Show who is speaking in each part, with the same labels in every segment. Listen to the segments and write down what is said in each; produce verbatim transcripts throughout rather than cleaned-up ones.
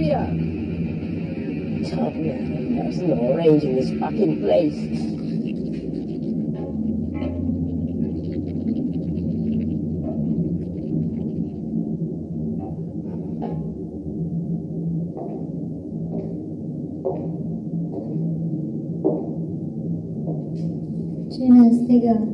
Speaker 1: area. There's no range in this fucking place.
Speaker 2: Cine a strigat.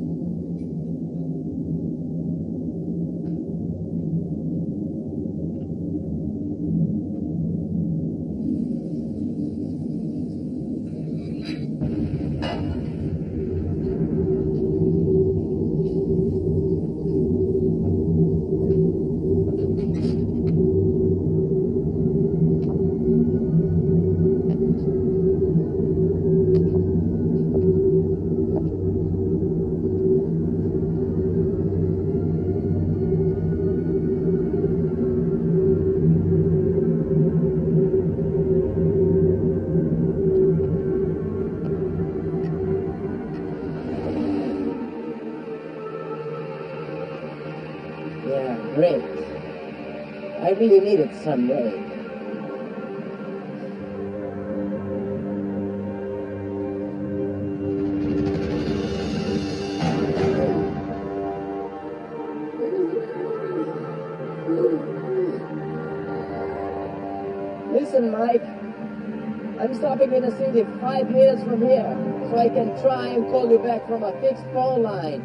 Speaker 2: Yeah, great. I really need it someday. Listen, Mike. I'm stopping in the city five minutes from here, so I can try and call you back from a fixed phone line.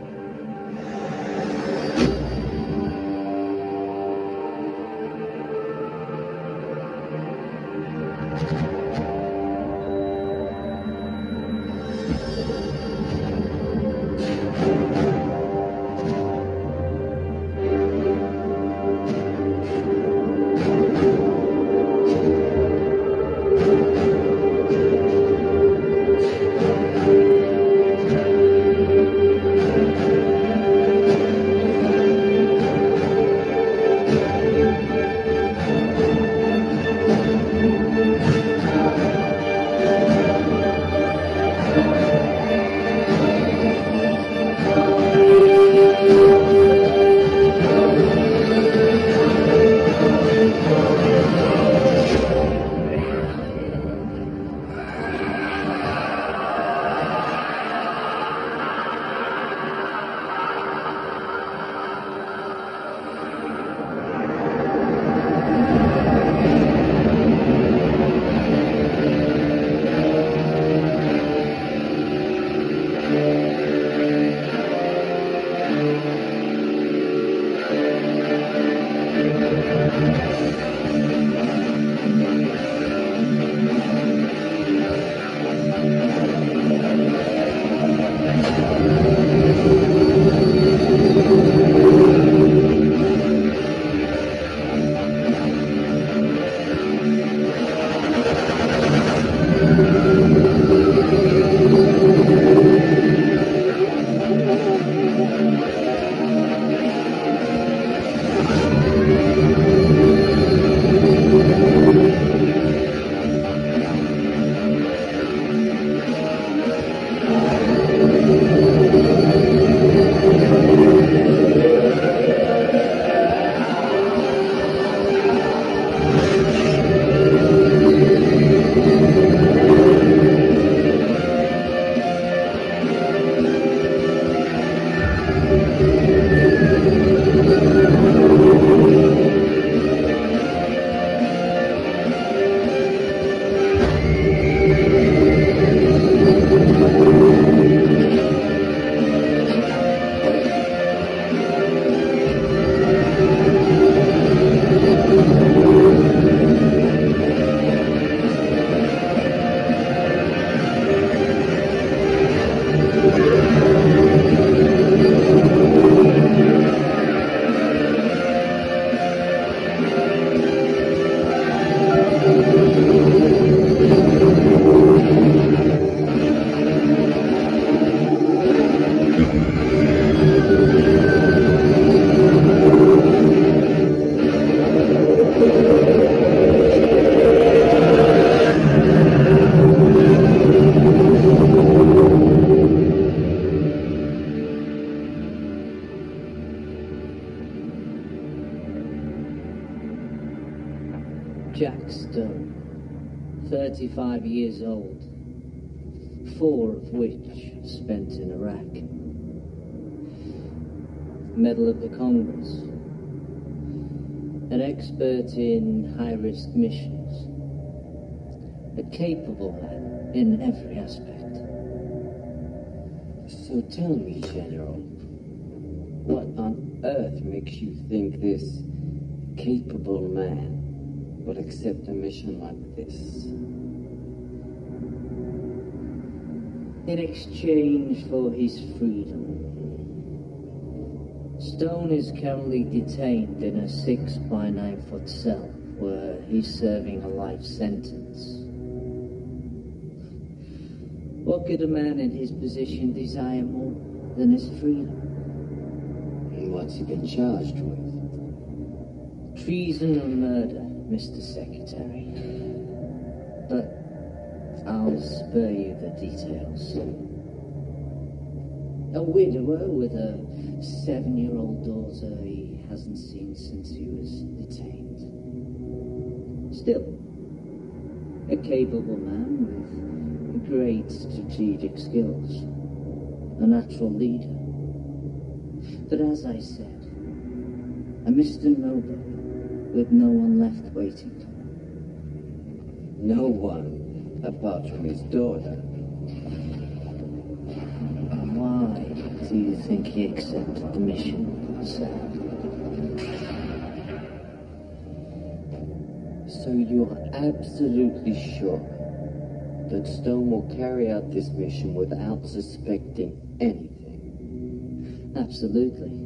Speaker 3: Jack Stone, thirty-five years old, four of which spent in Iraq. Medal of the Congress, an expert in high-risk missions, a capable man in every aspect.
Speaker 4: So tell me, General, what on earth makes you think this capable man would accept a mission like this?
Speaker 3: In exchange for his freedom, Stone is currently detained in a six by nine foot cell where he's serving a life sentence. What could a man in his position desire more than his freedom?
Speaker 4: And what's he been charged with?
Speaker 3: Treason and murder, Mister Secretary. But I'll spare you the details. A widower with a seven-year-old daughter he hasn't seen since he was detained. Still, a capable man with great strategic skills, a natural leader. But as I said, a Mister Noble with no one left waiting.
Speaker 4: No one, apart from his daughter.
Speaker 3: Why do you think he accepted the mission, sir?
Speaker 4: So you're absolutely sure that Stone will carry out this mission without suspecting anything?
Speaker 3: Absolutely.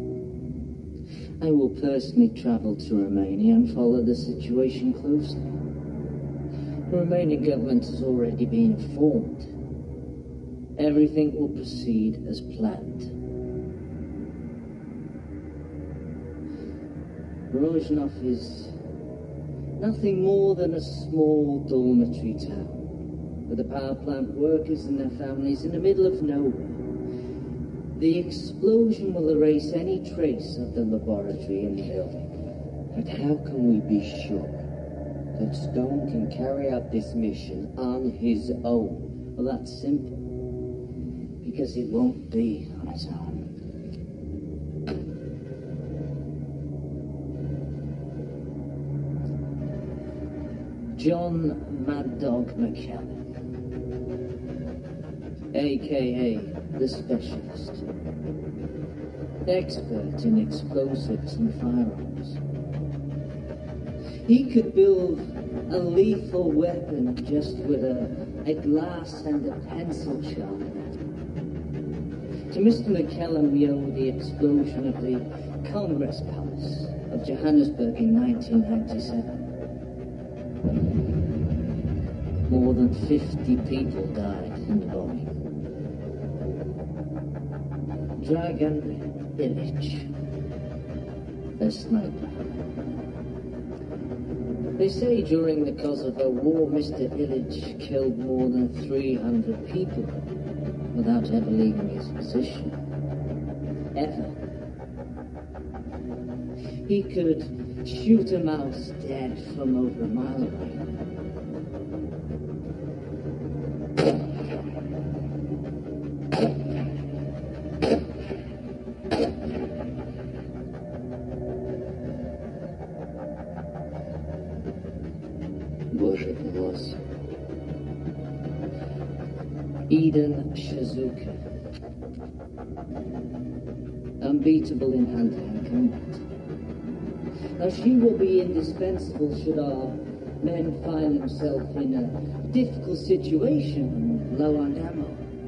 Speaker 3: I will personally travel to Romania and follow the situation closely. The Romanian government has already been informed. Everything will proceed as planned. Rozhnov is nothing more than a small dormitory town, with the power plant workers and their families in the middle of nowhere. The explosion will erase any trace of the laboratory in the building.
Speaker 4: But how can we be sure that Stone can carry out this mission on his own?
Speaker 3: Well, that's simple. Because it won't be on his own. John Mad Dog McKellen, a k a the Specialist, expert in explosives and firearms. He could build a lethal weapon just with a, a glass and a pencil sharpener. To Mister McKellen we owe the explosion of the Congress Palace of Johannesburg in nineteen ninety-seven. More than fifty people died in the bombing. Dragan Ilic, a sniper. They say during the Kosovo War, Mister Ilic killed more than three hundred people without ever leaving his position. Ever. He could shoot a mouse dead from over a mile away.
Speaker 4: Боже милосердный.
Speaker 3: Eden Shizuka. Unbeatable in hand-to-hand combat. Now she will be indispensable should our men find themselves in a difficult situation and low on ammo.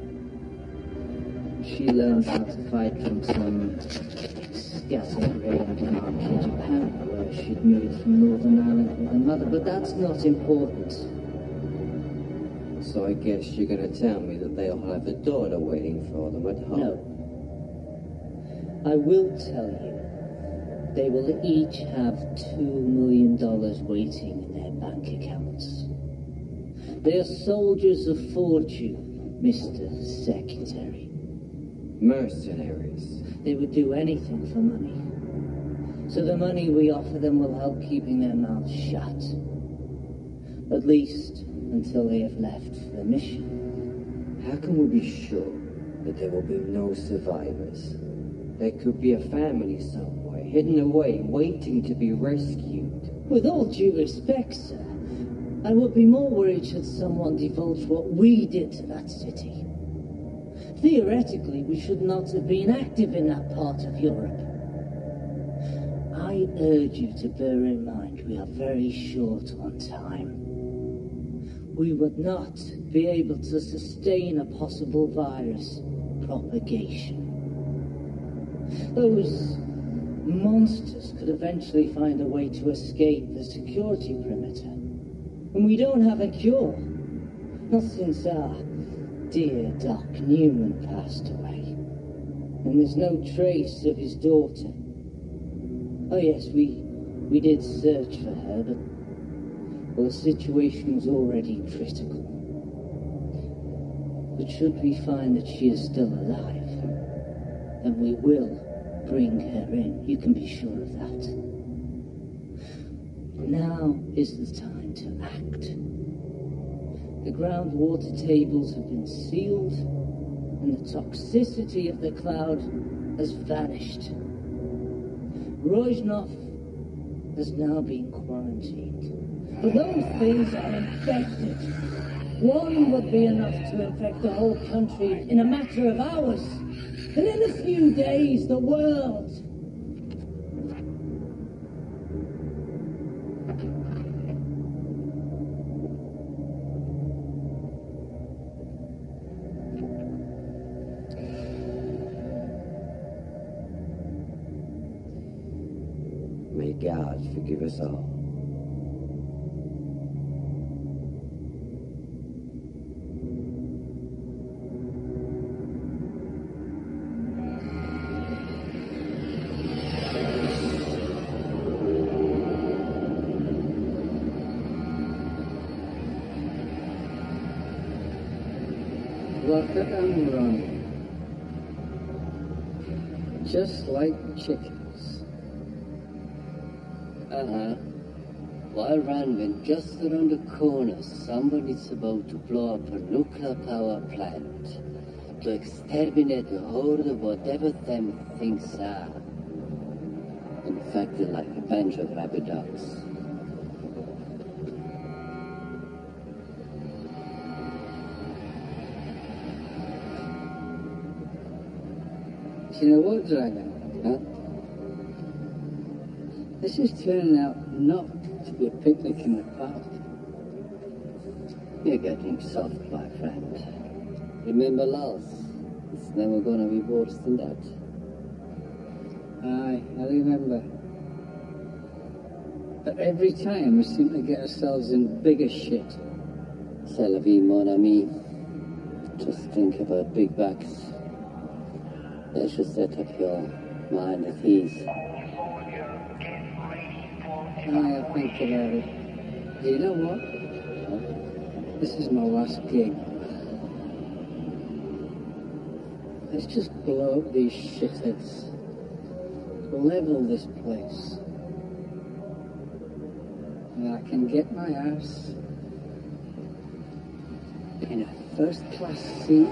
Speaker 3: She learned how to fight from some scattered raid camp in Japan, where she'd moved from Northern Ireland with her mother, but that's not important.
Speaker 4: So I guess you're going to tell me that they'll have a daughter waiting for them at home.
Speaker 3: No. I will tell you, they will each have two million dollars waiting in their bank accounts. They are soldiers of fortune, Mister Secretary.
Speaker 4: Mercenaries.
Speaker 3: They would do anything for money. So the money we offer them will help keeping their mouths shut. At least until they have left for the mission.
Speaker 4: How can we be sure that there will be no survivors? There could be a family somewhere, hidden away, waiting to be rescued.
Speaker 3: With all due respect, sir, I would be more worried should someone divulge what we did to that city. Theoretically, we should not have been active in that part of Europe. I urge you to bear in mind we are very short on time. We would not be able to sustain a possible virus propagation. Those monsters could eventually find a way to escape the security perimeter. And we don't have a cure. Not since our dear Doc Newman passed away. And there's no trace of his daughter. Oh yes, we we did search for her, but well, the situation was already critical. But should we find that she is still alive, then we will bring her in. You can be sure of that. Now is the time to act. The groundwater tables have been sealed, and the toxicity of the cloud has vanished. Rozhnov has now been quarantined. But those things are infected. One would be enough to infect the whole country in a matter of hours. And in a few days, the world.
Speaker 4: May God forgive us all.
Speaker 2: Look at them running. Just like chickens.
Speaker 5: Uh-huh. While Ranvin, just around the corner, somebody's about to blow up a nuclear power plant to exterminate the horde of whatever them things are. Infected like a bunch of rabid dogs.
Speaker 2: You know what, Dragon?
Speaker 5: Huh?
Speaker 2: This is turning out not to be a picnic in the park.
Speaker 5: You're getting soft, my friend. Remember, Lars, it's never gonna be worse than that.
Speaker 2: Aye, I remember. But every time we seem to get ourselves in bigger shit.
Speaker 5: C'est la vie, mon ami. Just think about big bucks. They should set up your mind at ease.
Speaker 2: Aye, I'll think about it. You know what? This is my last gig. Let's just blow up these shitheads. Level this place. And I can get my ass in a first-class seat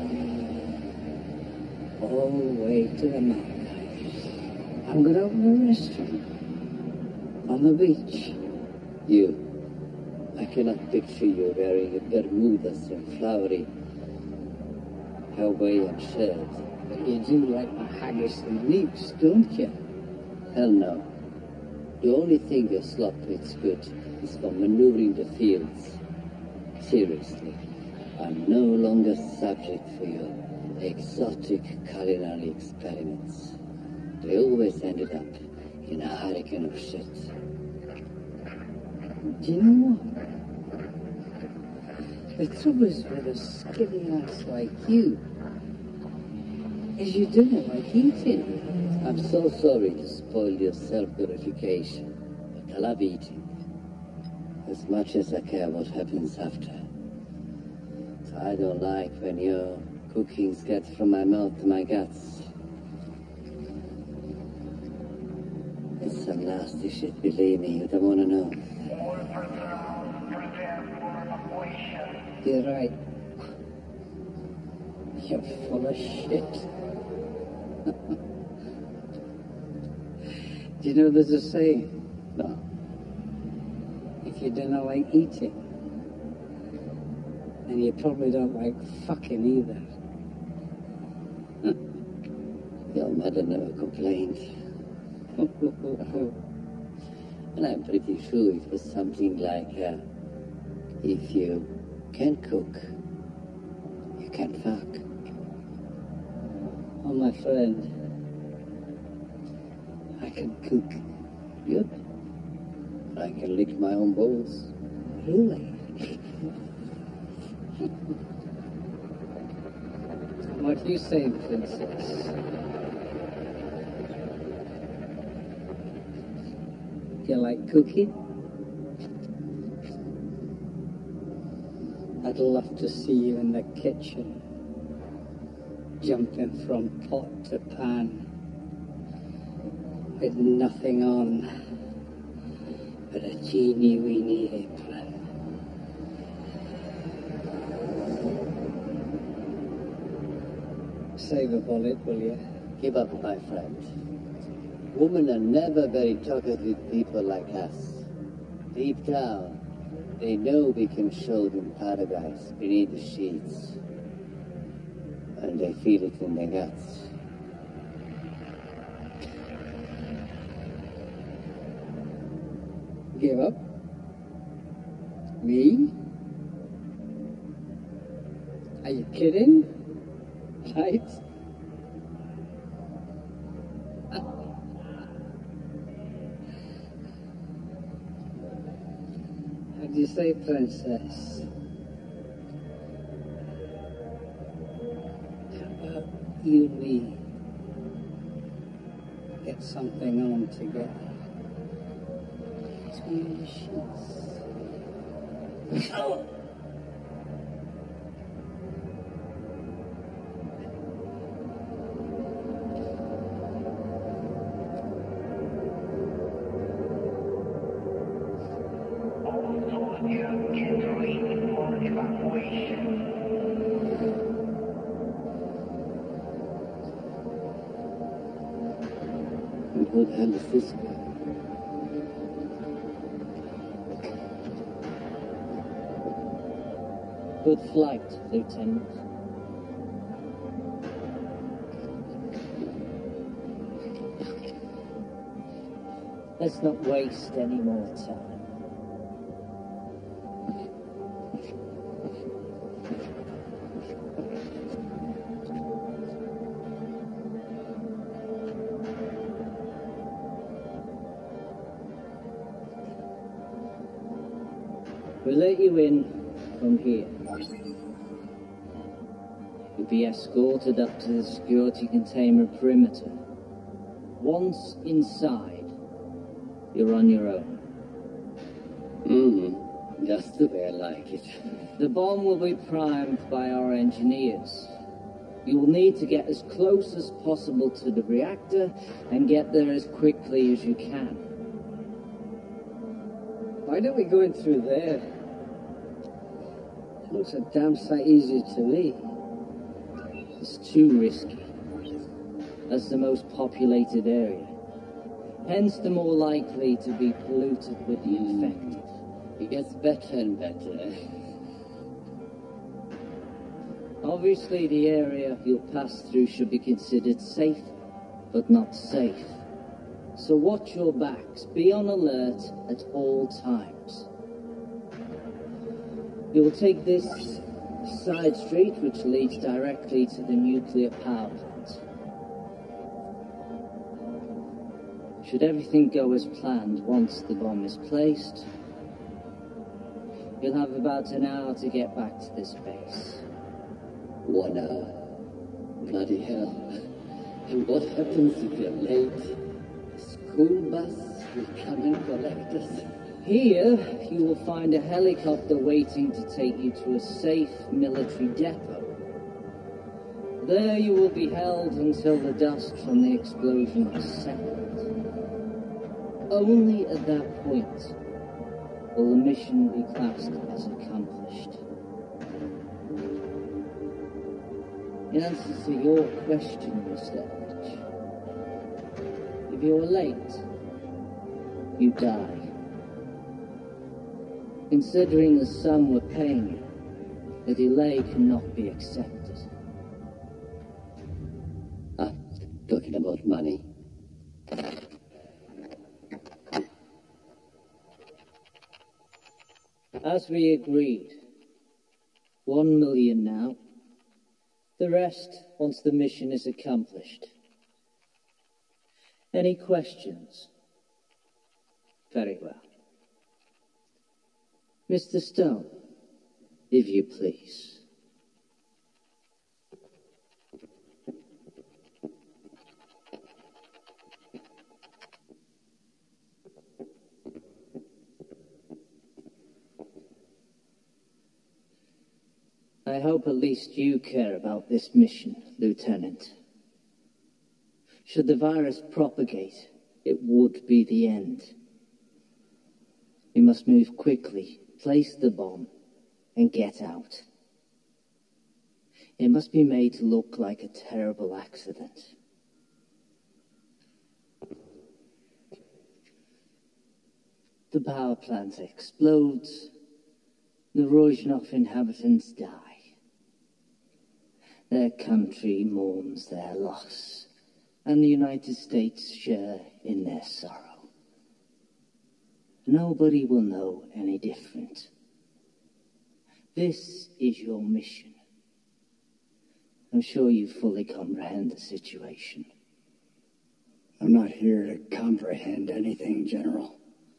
Speaker 2: all the way to the Maldives. I'm gonna open a restaurant on the beach.
Speaker 5: You, I cannot picture you wearing a Bermudas and flowery Hawaiian shirt.
Speaker 2: But you do like my haggis and leaves, don't you?
Speaker 5: Hell no. The only thing your slop pits good is for maneuvering the fields. Seriously, I'm no longer subject for your exotic culinary experiments. They always ended up in a hurricane of shit.
Speaker 2: Do you know what? The trouble is with a skinny ass like you is you do it like eating.
Speaker 5: I'm so sorry to spoil your self-purification, but I love eating as much as I care what happens after. So I don't like when your cookings get from my mouth to my guts. It's some nasty shit, believe me. You don't want to know.
Speaker 3: You're right. You're full of shit. Do you know there's a saying?
Speaker 5: No.
Speaker 3: If you don't like eating, then you probably don't like fucking either.
Speaker 5: Your mother never complained. And I'm pretty sure it was something like, uh, if you can cook, you can fuck.
Speaker 3: Oh, my friend, I can cook.
Speaker 5: Good. I can lick my own balls.
Speaker 3: Really? What do you say, princess? You like cooking? I'd love to see you in the kitchen, jumping from pot to pan, with nothing on but a teeny-weeny apron. Save a bullet, will you?
Speaker 5: Give up, my friend. Women are never very talkative people like us. Deep down, they know we can show them paradise beneath the sheets. And they feel it in their guts.
Speaker 3: Give up? Me? Are you kidding? Right? How do you say, princess? How about you and me get something on together? Between the sheets. Oh.
Speaker 5: Who the hell is this guy?
Speaker 3: Good flight, Lieutenant. Let's not waste any more time. We'll let you in from here. You'll be escorted up to the security containment perimeter. Once inside, you're on your own.
Speaker 5: Mm-hmm. Just the way I like it.
Speaker 3: The bomb will be primed by our engineers. You will need to get as close as possible to the reactor and get there as quickly as you can. Why don't we go in through there? It looks a damn sight easier to me. It's too risky. That's the most populated area. Hence the more likely to be polluted with the infected.
Speaker 5: It gets better and better.
Speaker 3: Obviously the area you'll pass through should be considered safe, but not safe. So watch your backs, be on alert at all times. You will take this side street which leads directly to the nuclear power plant. Should everything go as planned once the bomb is placed, you'll have about an hour to get back to this base.
Speaker 5: One hour. Bloody hell. And what happens if you're late? The school bus will come and collect us.
Speaker 3: Here, you will find a helicopter waiting to take you to a safe military depot. There you will be held until the dust from the explosion has settled. Only at that point will the mission be classed as accomplished. In answer to your question, Mister H, if you're late, you die. Considering the sum we're paying you, the delay cannot be accepted.
Speaker 5: Ah, talking about money.
Speaker 3: As we agreed, one million now. The rest once the mission is accomplished. Any questions? Very well. Mister Stone, if you please. I hope at least you care about this mission, Lieutenant. Should the virus propagate, it would be the end. We must move quickly, place the bomb, and get out. It must be made to look like a terrible accident. The power plant explodes. The Rozhnov inhabitants die. Their country mourns their loss, and the United States share in their sorrow. Nobody will know any different. This is your mission. I'm sure you fully comprehend the situation.
Speaker 6: I'm not here to comprehend anything, General.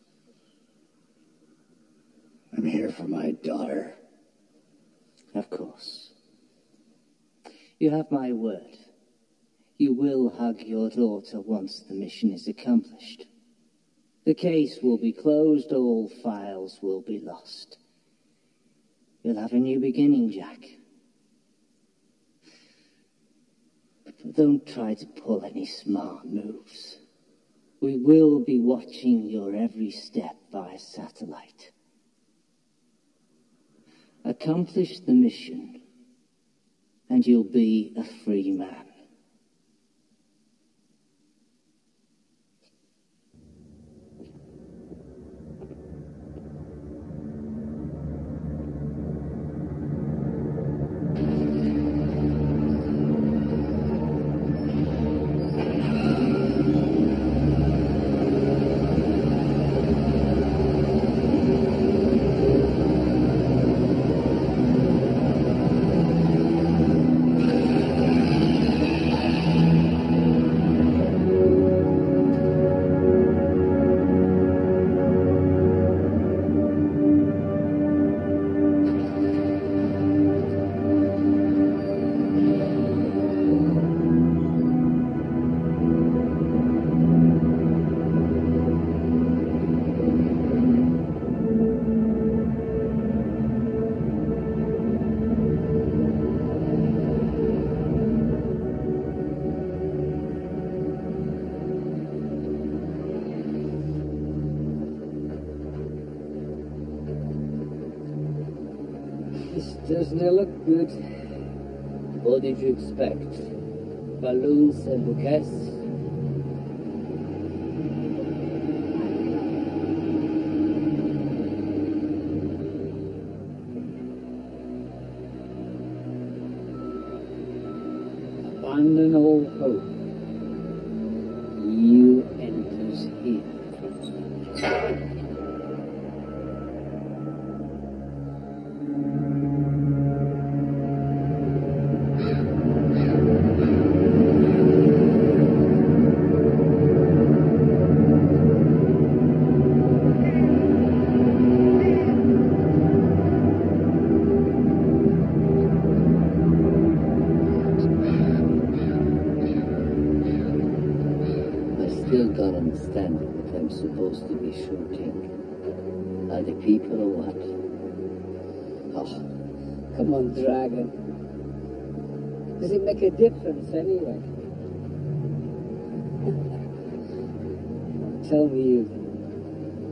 Speaker 6: I'm here for my daughter.
Speaker 3: Of course. You have my word. You will hug your daughter once the mission is accomplished. The case will be closed, all files will be lost. You'll have a new beginning, Jack. But don't try to pull any smart moves. We will be watching your every step via satellite. Accomplish the mission, and you'll be a free man.
Speaker 4: Doesn't it look good?
Speaker 5: What did you expect? Balloons and bouquets?
Speaker 4: Abandon all hope. You enters here.
Speaker 5: Supposed to be shooting. Are the people or what?
Speaker 2: Oh, come on, Dragon. Does it make a difference anyway? Tell me you.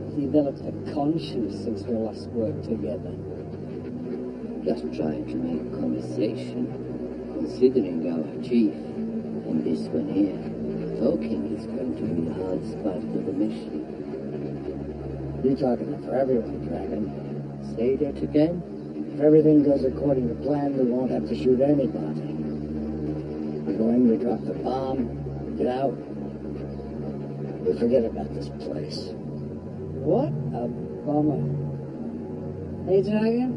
Speaker 5: developed a conscience since we last worked together?
Speaker 3: Just trying to make conversation, considering our chief and this one here. Talking is going to be the hardest part of the mission.
Speaker 6: You're talking for everyone, Dragon.
Speaker 3: Say that again?
Speaker 6: If everything goes according to plan, we won't have to shoot anybody. We go in, we drop the bomb, get out. We forget about this place.
Speaker 5: What a bummer. Hey, Dragon?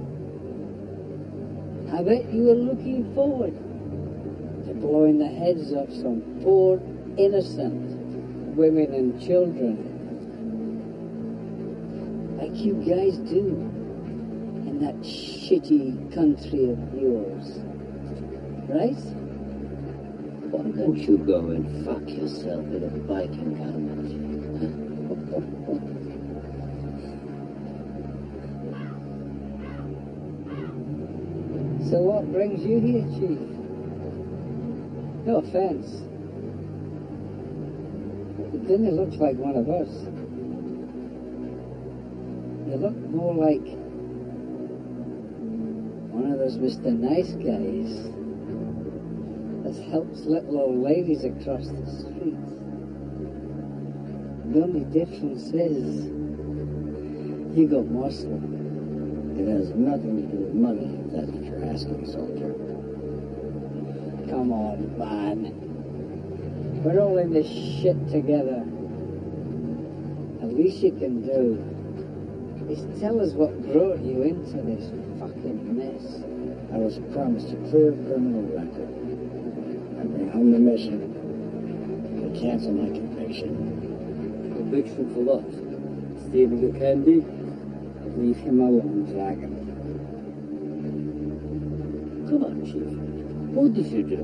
Speaker 5: I bet you were looking forward to blowing the heads off some poor, innocent women and children. Like you guys do in that shitty country of yours. Right?
Speaker 3: Why don't you go and fuck yourself with a biking helmet?
Speaker 5: So what brings you here, Chief? No offense. But then it looks like one of us. You look more like one of those Mister Nice Guys that helps little old ladies across the street. The only difference is you got muscle.
Speaker 6: It has nothing to do with money, if that's what you're asking, soldier.
Speaker 5: Come on, man. We're all in this shit together. The least you can do is tell us what brought you into this fucking mess.
Speaker 6: I was promised a clear criminal record. I bring home the mission. They cancel my conviction.
Speaker 3: Conviction for what? Stealing the candy?
Speaker 5: Leave him alone, Dragon.
Speaker 3: Come on, Chief. What did you do?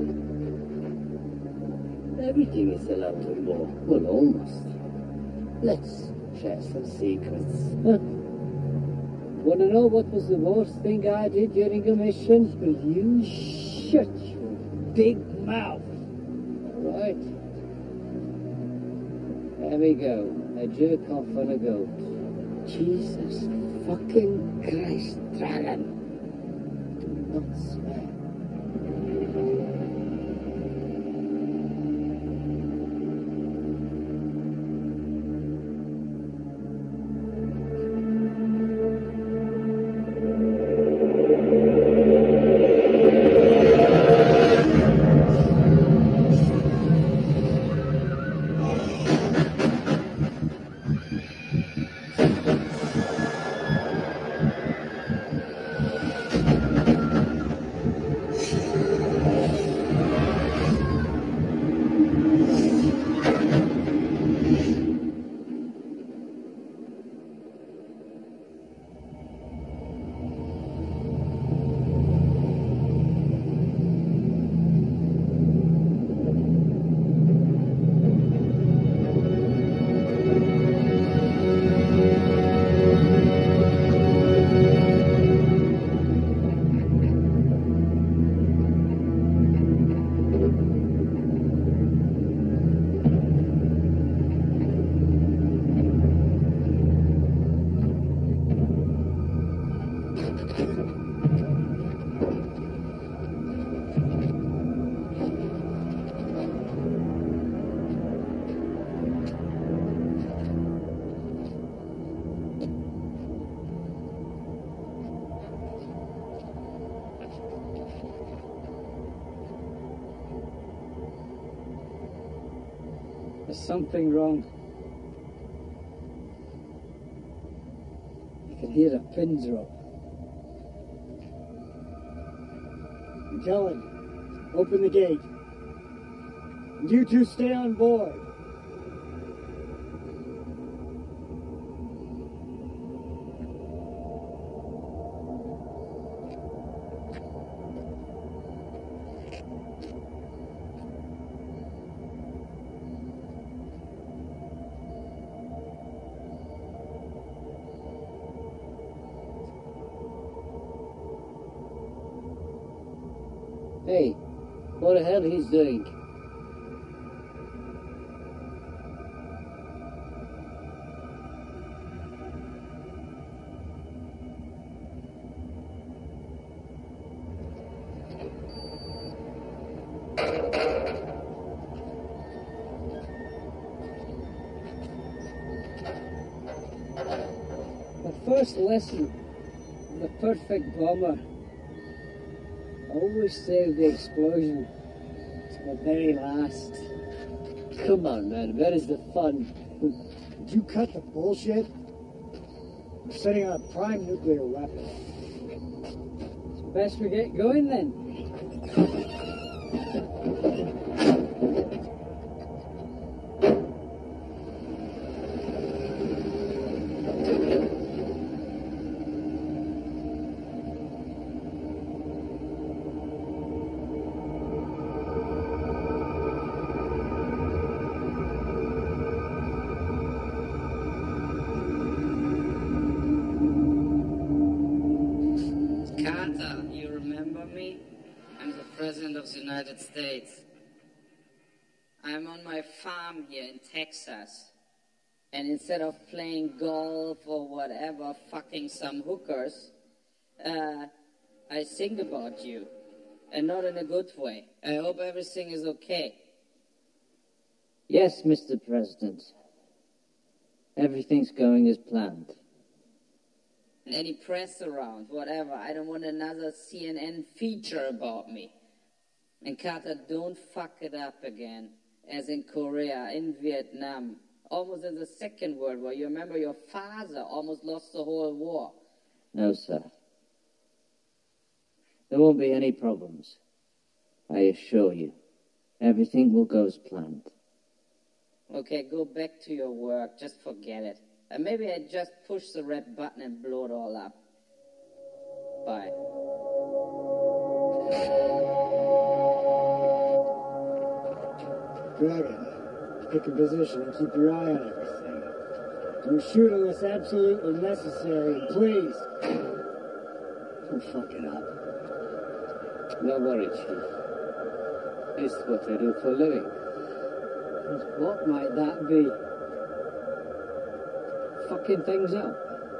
Speaker 3: Everything is allowed to more. Well, almost. Let's share some secrets. Huh? Want to know what was the worst thing I did during a mission?
Speaker 5: You shut your big mouth.
Speaker 3: All right. There we go. A jerk off on a goat.
Speaker 5: Jesus fucking Christ, Dragon.
Speaker 3: Do not swear.
Speaker 5: There's something wrong. You can hear a pin drop.
Speaker 6: Magellan, open the gate. And you two stay on board.
Speaker 3: Hey, what the hell he's doing? first lesson, the perfect bomber. Always save the explosion to the very last.
Speaker 5: Come on, man, where is the fun?
Speaker 6: Did you cut the bullshit? We're setting out a prime nuclear weapon.
Speaker 3: It's best we get going then.
Speaker 4: Carter, you remember me? I'm the President of the United States. I'm on my farm here in Texas. And instead of playing golf or whatever, fucking some hookers, uh, I think about you. And not in a good way. I hope everything is okay.
Speaker 5: Yes, Mister President. Everything's going as planned.
Speaker 4: Any press around, whatever. I don't want another C N N feature about me. And Carter, don't fuck it up again. As in Korea, in Vietnam, almost in the Second World War. You remember your father almost lost the whole war.
Speaker 5: No, sir. There won't be any problems. I assure you. Everything will go as planned.
Speaker 4: Okay, go back to your work. Just forget it. And maybe I just push the red button and blow it all up. Bye.
Speaker 6: Dragon, pick a position and keep your eye on everything. Don't shoot unless absolutely necessary, please. Don't fuck it up.
Speaker 5: No worry, Chief. It's what I do for a living.
Speaker 3: What might that be? Fucking things up.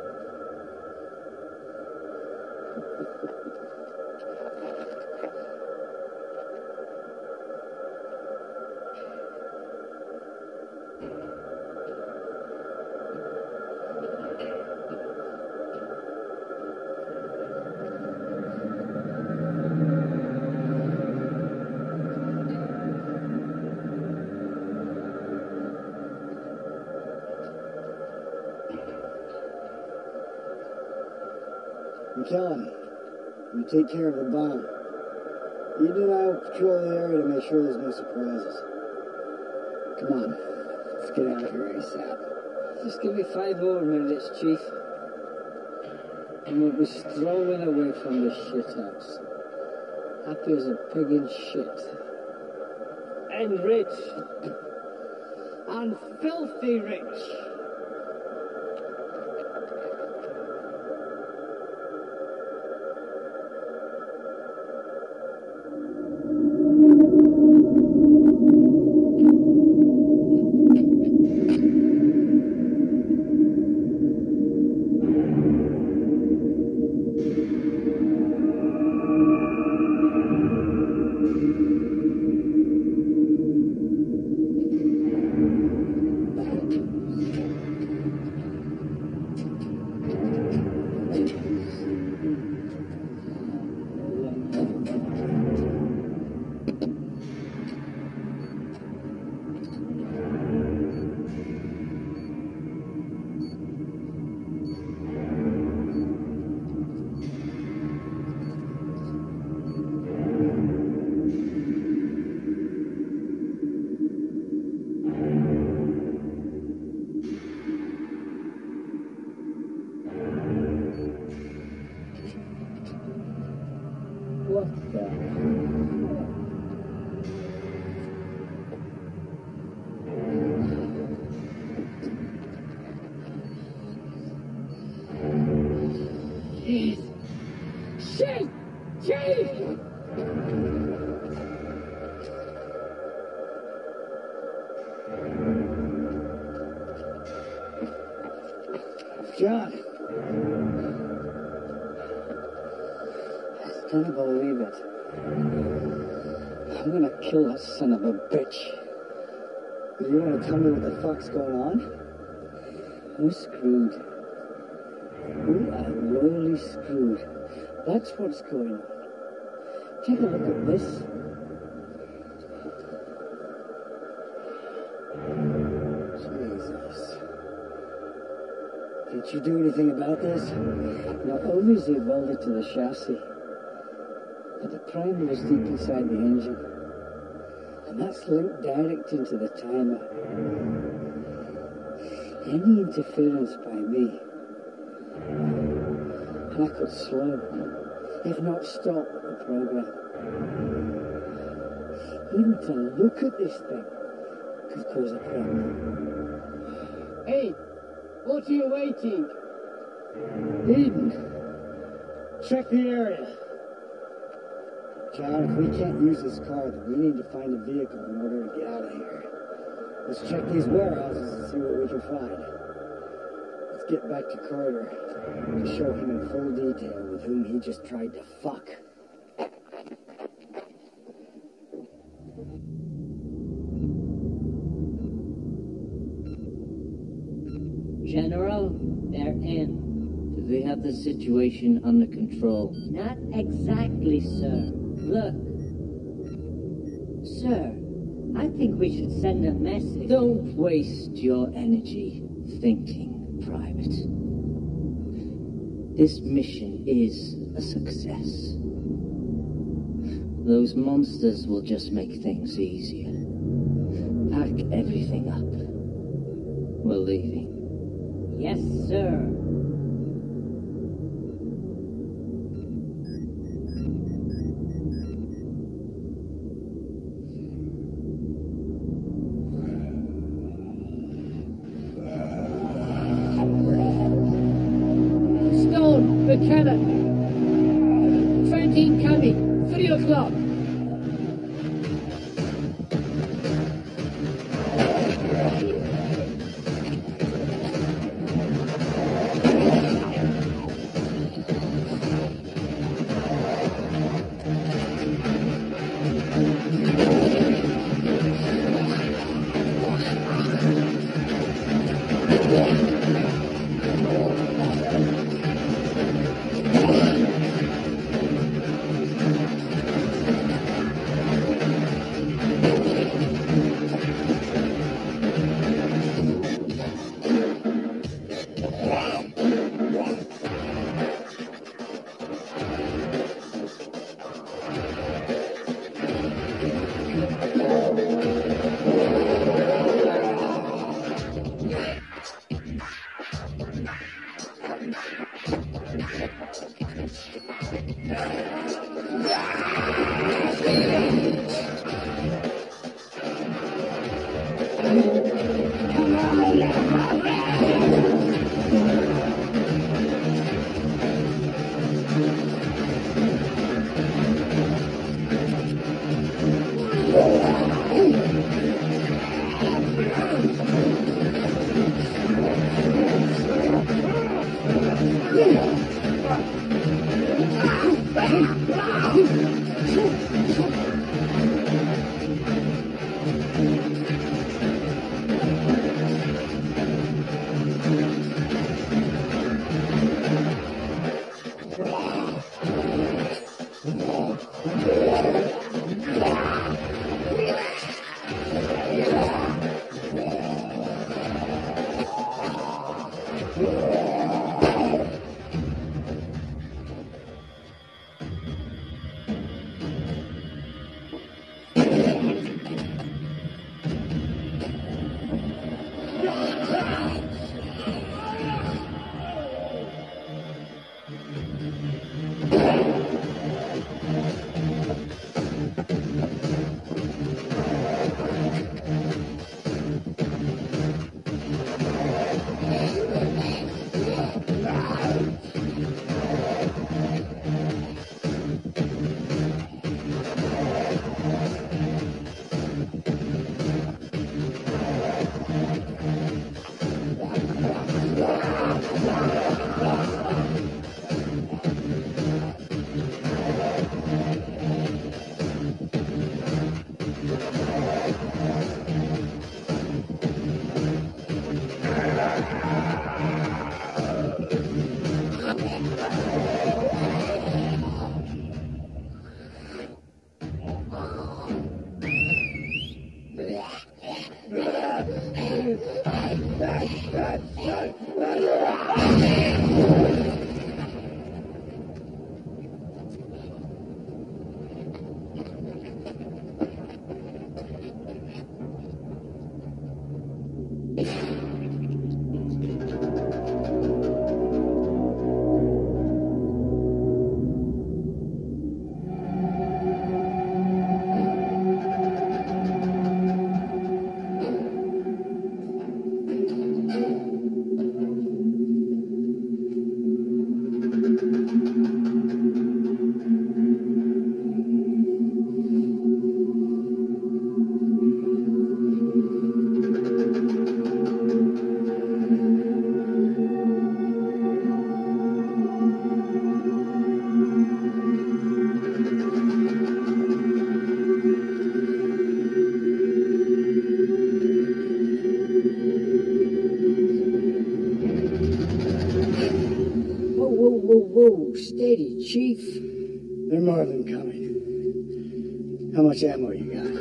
Speaker 6: McKellen, you take care of the bomb. You and I will patrol the area to make sure there's no surprises. Come on, let's get out of here ASAP.
Speaker 3: Just give me five more minutes, Chief. And we'll be strolling away from the shithouse. Happy as a pig in shit. And rich. And filthy rich. What the? Shit! Shit! Shit!
Speaker 6: John! I can't believe it. I'm gonna kill that son of a bitch. You wanna tell me what the fuck's going on?
Speaker 3: We're screwed.
Speaker 6: We are royally screwed. That's what's going on. Take a look at this. Jesus. Can't you do anything about this? Now, obviously it welded to the chassis, but the primer is deep inside the engine, and that's linked direct into the timer. Any interference by me, and I could slow, if not stop, the program. Even to look at this thing could cause a problem.
Speaker 2: Hey, what are you waiting?
Speaker 6: Eden, check the area. John, if we can't use this car, then we need to find a vehicle in order to get out of here. Let's check these warehouses and see what we can find. Let's get back to Carter to show him in full detail with whom he just tried to fuck.
Speaker 3: General, they're in. Do they have the situation under control?
Speaker 4: Not exactly, sir. Look. Sir, I think we should send a message.
Speaker 3: Don't waste your energy thinking, Private. This mission is a success. Those monsters will just make things easier. Pack everything up. We're leaving.
Speaker 4: Yes, sir.
Speaker 2: Stone, Buchanan. Trenton coming. Three o'clock.
Speaker 6: Whoa, steady, Chief. They're more than coming. How much ammo you got?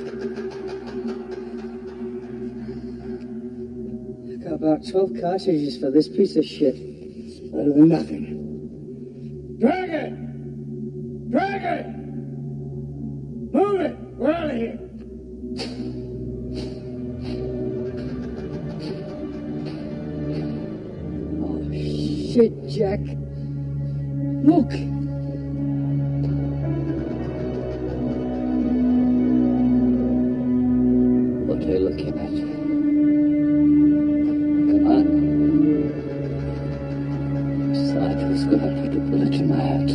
Speaker 6: I got about twelve cartridges for this piece of shit. It's better than nothing. Drag it! Drag it! Move it! We're out of here! Oh, shit, Jack. Look!
Speaker 5: What are you looking at? Come on. Decide who's gonna put a bullet in my head.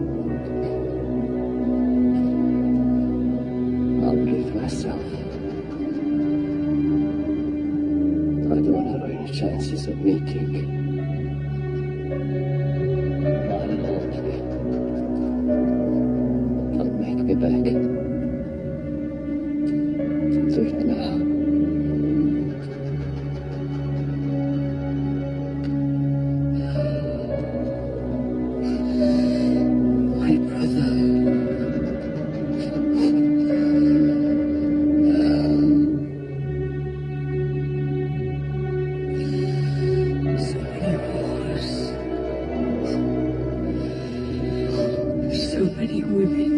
Speaker 5: I'll do it myself. I don't have any chances of meeting. My Lord, don't make me beg. Do it now. My brother. So many wars. So many women.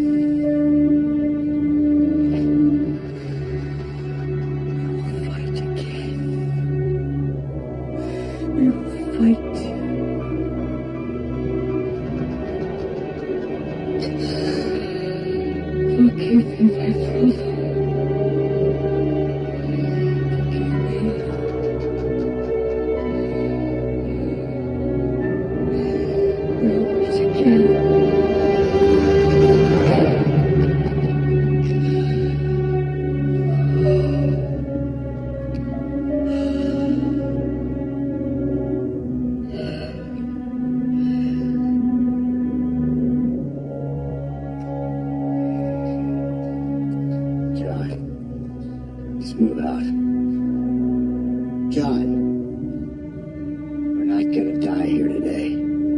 Speaker 5: Move out. John, we're not gonna die here today.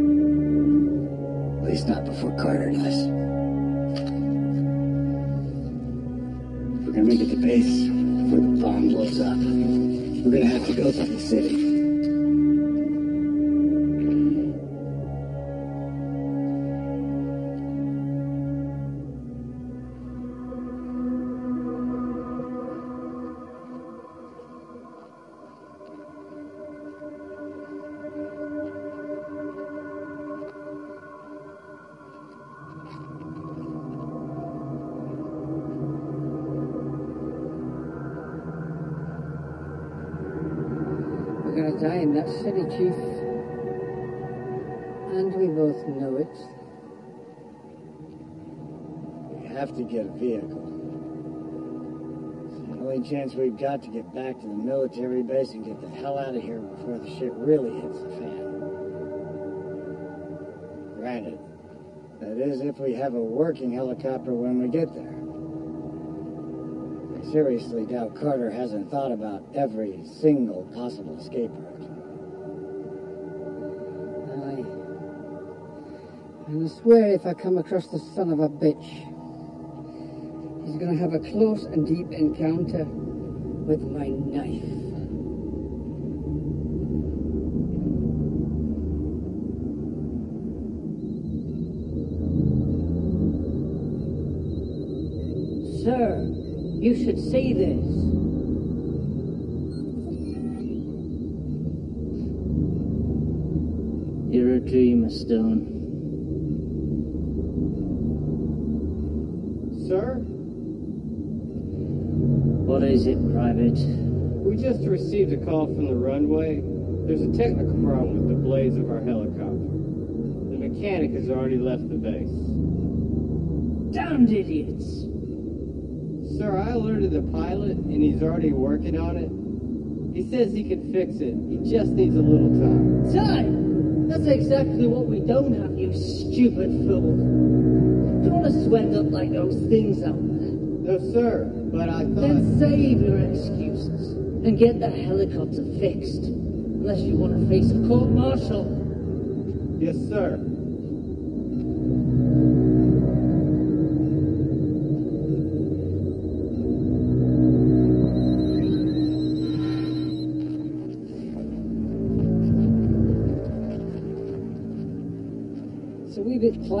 Speaker 5: At least not before Carter does. We're gonna make it to base before the bomb blows up. We're gonna have to go through the city.
Speaker 2: We're gonna die in that city, Chief. And we both know it.
Speaker 6: We have to get a vehicle. It's the only chance we've got to get back to the military base and get the hell out of here before the shit really hits the fan. Granted, that is if we have a working helicopter when we get there. I seriously doubt Carter hasn't thought about every single possible escape route.
Speaker 2: Aye. And I swear if I come across the son of a bitch, he's gonna have a close and deep encounter with my knife.
Speaker 3: Sir, you should see this. You're a dreamer, Stone.
Speaker 7: Sir?
Speaker 3: What is it, Private?
Speaker 7: We just received a call from the runway. There's a technical problem with the blades of our helicopter. The mechanic has already left the base.
Speaker 3: Damned idiots!
Speaker 7: Sir, I alerted the pilot, and he's already working on it. He says he can fix it. He just needs a little time.
Speaker 3: Time! That's exactly what we don't have, you stupid fool. Don't want to sweat up like those things out there.
Speaker 7: No, sir, but I thought...
Speaker 3: Then save your excuses and get that helicopter fixed. Unless you want to face a court-martial.
Speaker 7: Yes, sir.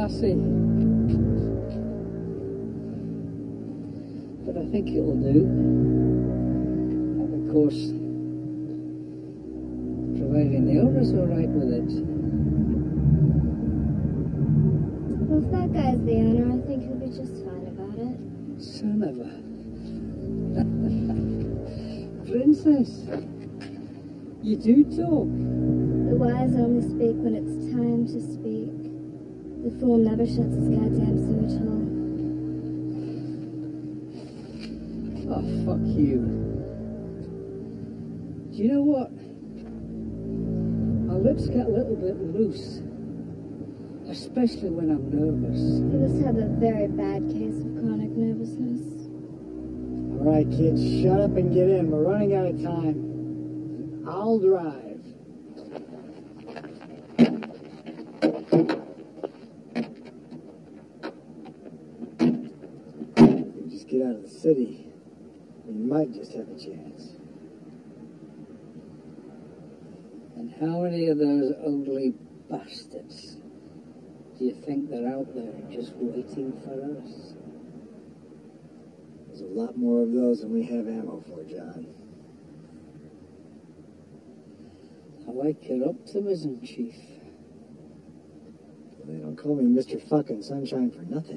Speaker 2: classy. But I think it'll do. And of course, providing the owner's alright with it.
Speaker 8: Well, if that guy's the owner, I think he'll be just fine about it.
Speaker 2: Son of a... Princess, you do talk.
Speaker 8: The wise only speak when it's time to speak. The fool never shuts his goddamn sewage hole.
Speaker 2: Oh, fuck you. Do you know what? My lips get a little bit loose. Especially when I'm nervous.
Speaker 8: He must have a very bad case of chronic nervousness.
Speaker 6: All right, kids, shut up and get in. We're running out of time. I'll drive. You just get out of the city, and you might just have a chance.
Speaker 2: And how many of those ugly bastards do you think they're out there just waiting for us?
Speaker 6: There's a lot more of those than we have ammo for, John.
Speaker 2: I like your optimism, Chief.
Speaker 6: They don't call me Mister Fucking Sunshine for nothing.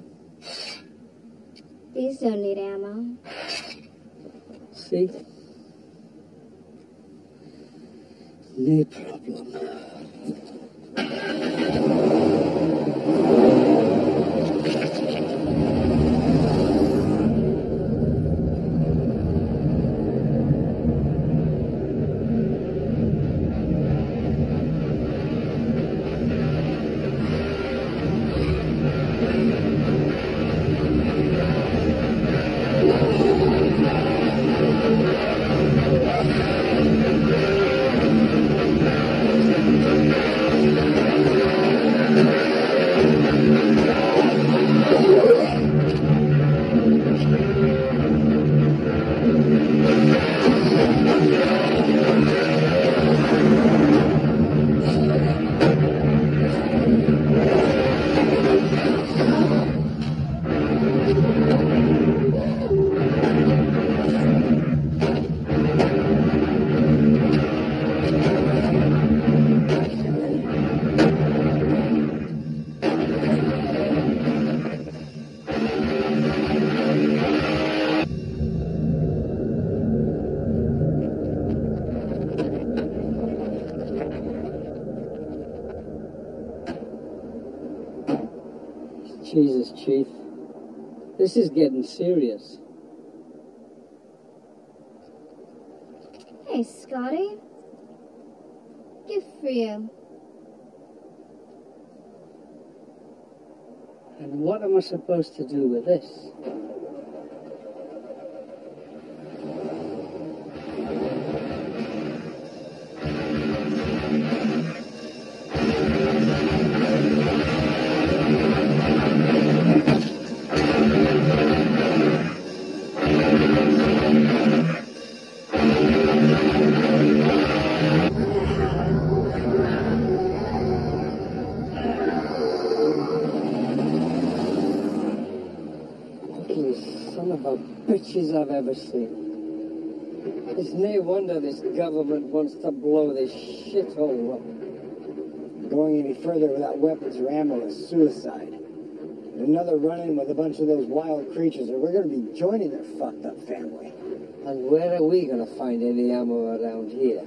Speaker 8: These don't need ammo.
Speaker 2: See? No problem. Jesus, Chief. This is getting serious.
Speaker 8: Hey, Scotty. Gift for you.
Speaker 2: And what am I supposed to do with this? Son of a bitches I've ever seen. It's no wonder this government wants to blow this shithole up.
Speaker 6: Going any further without weapons or ammo is suicide. And another run-in with a bunch of those wild creatures, or we're going to be joining their fucked up family.
Speaker 2: And where are we going to find any ammo around here?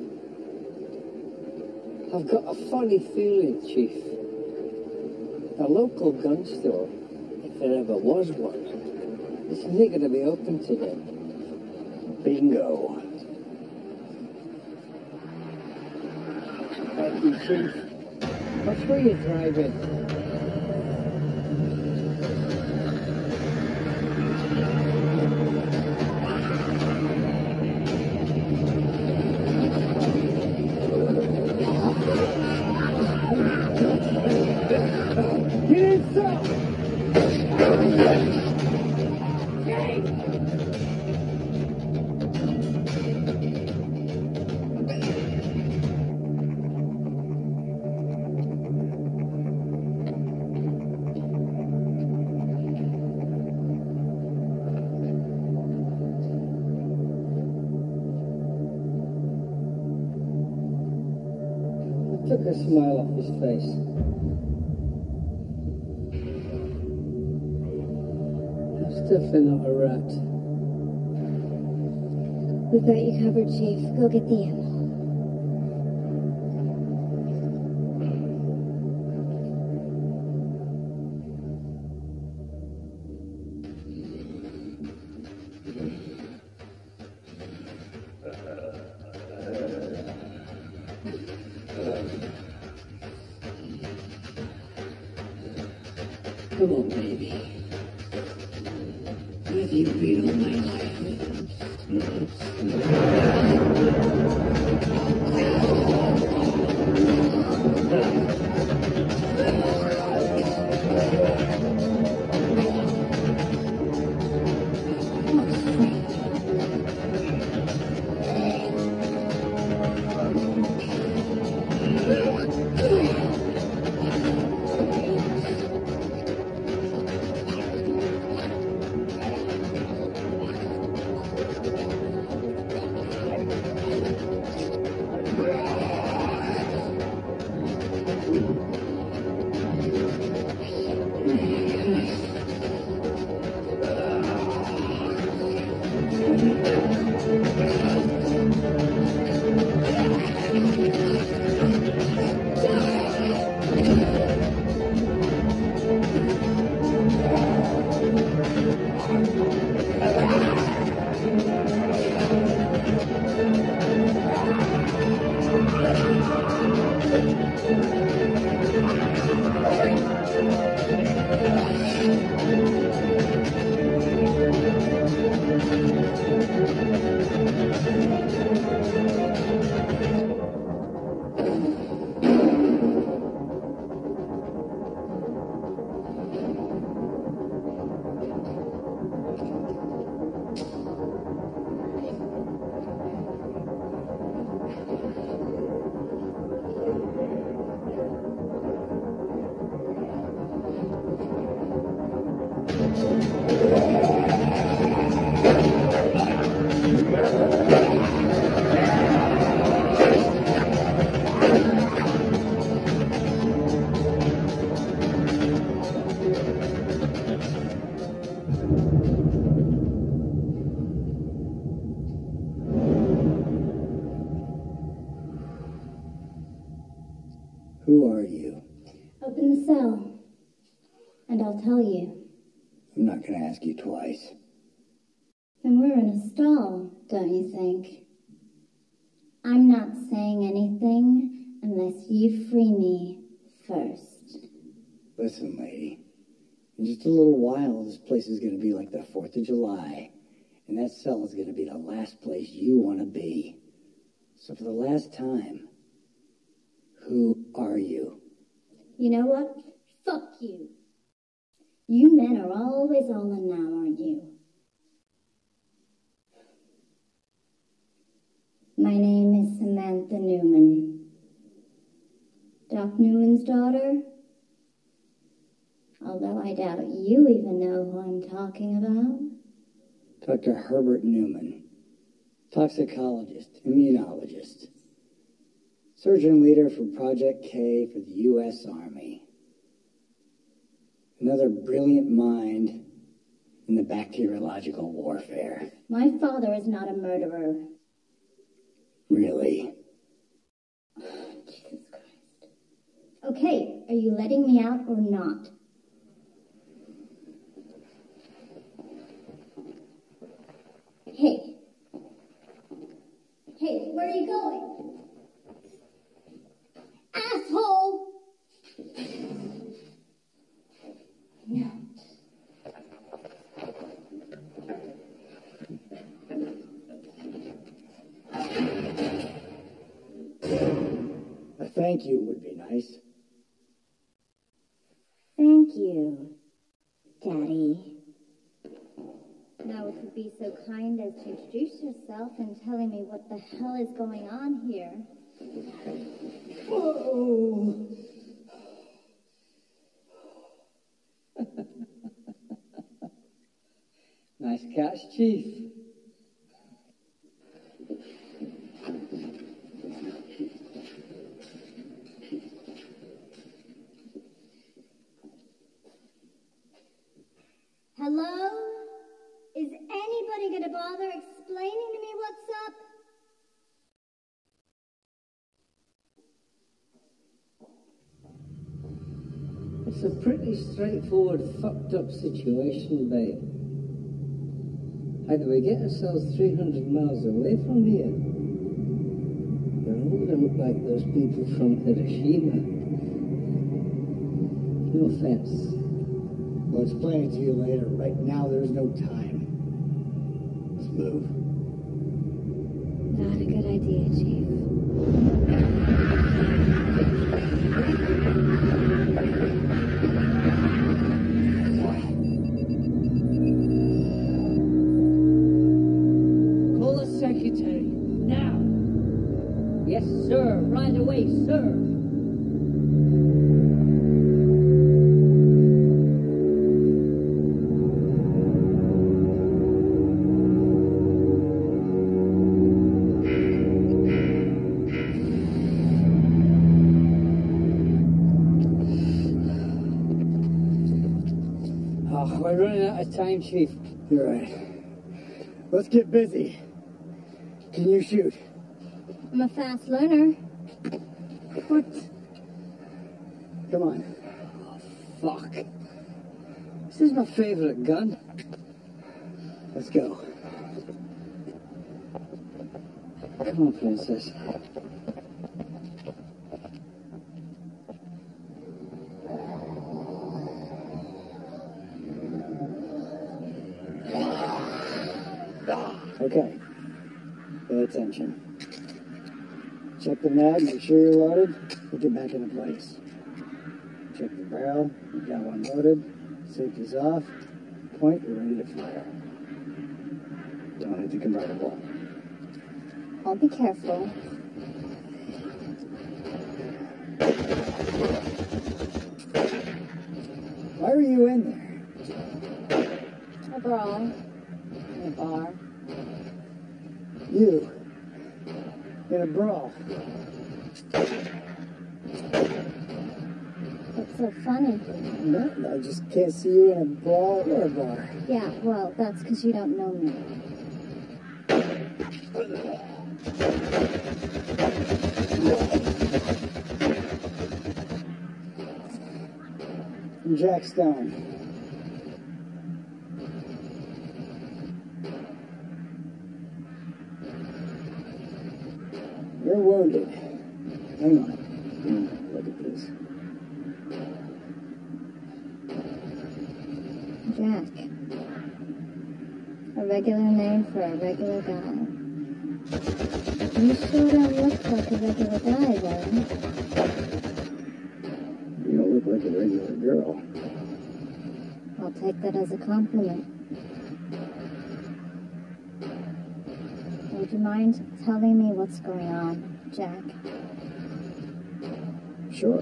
Speaker 2: I've got a funny feeling, Chief. The local gun store, if there ever was one, is not going to be open today.
Speaker 6: Bingo.
Speaker 2: Thank you, Chief. Which way you driving?
Speaker 6: Get inside!
Speaker 2: took a smile off his face. That's definitely not a rat.
Speaker 8: We've got you covered, Chief. Go get the ammo.
Speaker 5: Come on, baby. Have you been all my life?
Speaker 6: Who are you?
Speaker 8: Open the cell, and I'll tell you.
Speaker 6: I'm not going to ask you twice.
Speaker 8: Then we're in a stall, don't you think? I'm not saying anything unless you free me first.
Speaker 6: Listen, lady. In just a little while, this place is going to be like the fourth of July. And that cell is going to be the last place you want to be. So for the last time, who are you?
Speaker 8: You know what? Fuck you. You men are always all in now, aren't you? My name is Samantha Newman. Doc Newman's daughter? Although I doubt you even know who I'm talking about.
Speaker 6: Doctor Herbert Newman. Toxicologist, immunologist. Surgeon leader for Project K for the U S Army. Another brilliant mind in the bacteriological warfare.
Speaker 8: My father is not a murderer.
Speaker 6: Really?
Speaker 8: Jesus Christ. Okay, are you letting me out or not? Hey. Hey, where are you going? Asshole! No.
Speaker 6: A thank you would be nice.
Speaker 8: Thank you, Daddy. Now, if you'd be so kind as to introduce yourself and telling me what the hell is going on here.
Speaker 6: Whoa! Nice catch, Chief.
Speaker 8: Hello? Is anybody gonna bother explaining to me what's up?
Speaker 5: It's a pretty straightforward, fucked up situation, babe. Either we get ourselves three hundred miles away from here, we're all gonna look like those people from Hiroshima. No offense.
Speaker 6: Well, explain it to you later. Right now, there's no time. Let's move.
Speaker 8: Not a good idea, Chief.
Speaker 3: Call the secretary. Now. Yes, sir. Right away, sir.
Speaker 2: Oh, we're running out of time, Chief.
Speaker 6: You're right. Let's get busy. Can you shoot?
Speaker 8: I'm a fast learner.
Speaker 6: What? Come on.
Speaker 2: Oh, fuck. This is my favorite gun.
Speaker 6: Let's go.
Speaker 2: Come on, Princess.
Speaker 6: Okay. Pay attention. Check the mag, make sure you're loaded. Put it back into place. Check the barrel. You got one loaded. Safety's off. Point, you're ready to fire. Don't hit the convertible.
Speaker 8: I'll be careful.
Speaker 6: Why are you in there?
Speaker 8: A brawl. In a bar.
Speaker 6: You. In a brawl.
Speaker 8: What's so funny?
Speaker 6: No, I just can't see you in a brawl or a bar.
Speaker 8: Yeah, well, that's because you don't know me.
Speaker 6: I'm Jack Stone. You're wounded. Hang on. Hmm, Look at this.
Speaker 8: Jack. A regular name for a regular guy. You sure don't look like a regular guy, though.
Speaker 6: You don't look like a regular girl.
Speaker 8: I'll take that as a compliment. Would you mind telling me what's going on, Jack?
Speaker 6: Sure.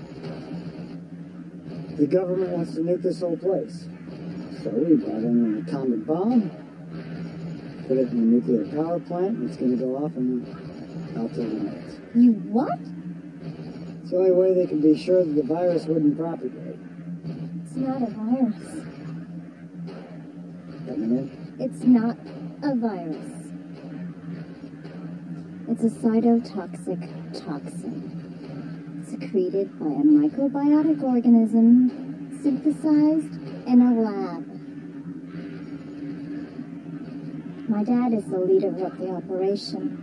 Speaker 6: The government wants to nuke this whole place. So we brought in an atomic bomb, put it in a nuclear power plant, and it's going to go off in about thirty minutes.
Speaker 8: You what?
Speaker 6: It's the only way they can be sure that the virus wouldn't propagate.
Speaker 8: It's not a virus.
Speaker 6: Coming in?
Speaker 8: It's not a virus. It's a cytotoxic toxin secreted by a microbiotic organism synthesized in a lab. My dad is the leader of the operation.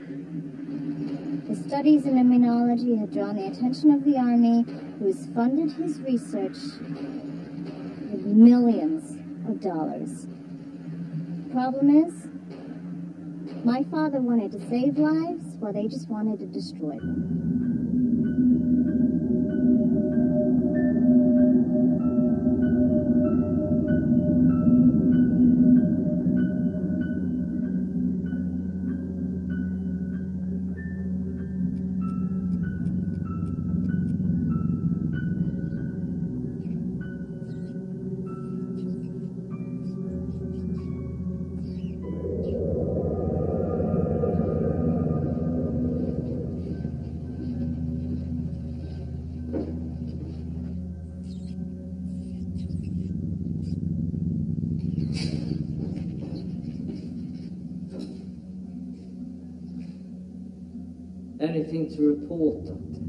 Speaker 8: His studies in immunology have drawn the attention of the Army, who has funded his research with millions of dollars. Problem is, my father wanted to save lives while they just wanted to destroy them.
Speaker 3: anything to report, Doctor?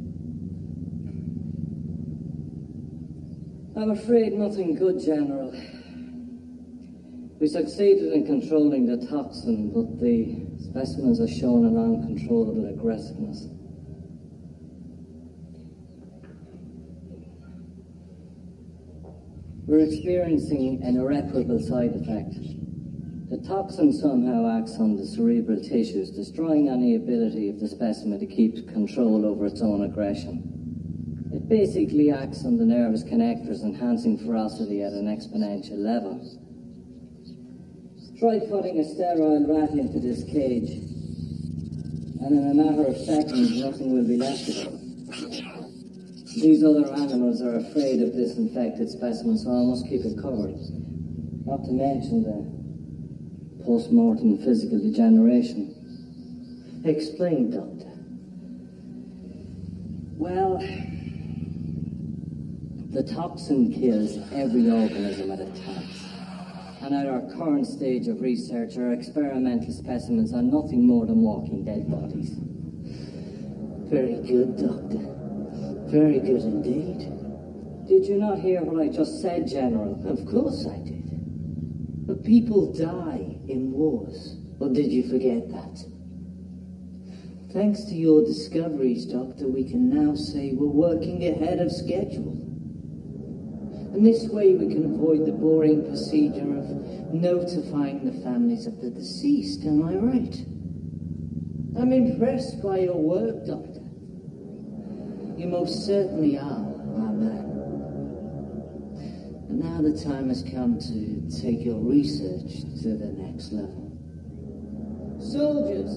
Speaker 3: I'm afraid nothing good, General. We succeeded in controlling the toxin, but the specimens are showing an uncontrollable aggressiveness. We're experiencing an irreparable side effect. The toxin somehow acts on the cerebral tissues, destroying any ability of the specimen to keep control over its own aggression. It basically acts on the nervous connectors, enhancing ferocity at an exponential level. Try putting a sterile rat into this cage, and in a matter of seconds, nothing will be left of it. These other animals are afraid of this infected specimen, so I must keep it covered. Not to mention the post-mortem physical degeneration.
Speaker 5: Explain, Doctor.
Speaker 3: Well, the toxin kills every organism it attacks. And at our current stage of research, our experimental specimens are nothing more than walking dead bodies.
Speaker 5: Very good, Doctor. Very good indeed.
Speaker 3: Did you not hear what I just said, General?
Speaker 5: Of course I did. But people die in wars. Or did you forget that? Thanks to your discoveries, Doctor, we can now say we're working ahead of schedule. And this way we can avoid the boring procedure of notifying the families of the deceased, am I right? I'm impressed by your work, Doctor. You most certainly are, my man. And now the time has come to take your research to the next level. Soldiers!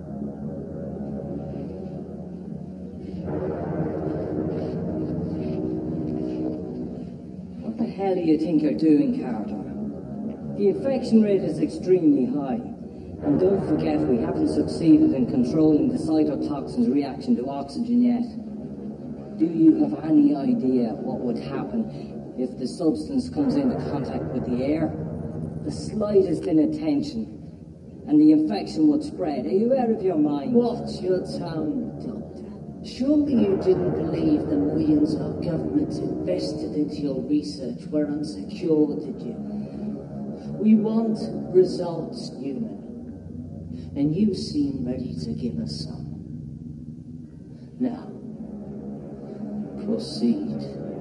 Speaker 3: What the hell do you think you're doing, Carter? The infection rate is extremely high. And don't forget, we haven't succeeded in controlling the cytotoxin's reaction to oxygen yet. Do you have any idea what would happen if the substance comes into contact with the air? The slightest inattention, and the infection would spread. Are you out of your mind?
Speaker 5: Watch your tongue, Doctor. Surely you didn't believe the millions our government invested into your research were unsecure, did you? We want results, Newman. And you seem ready to give us some. Now, proceed.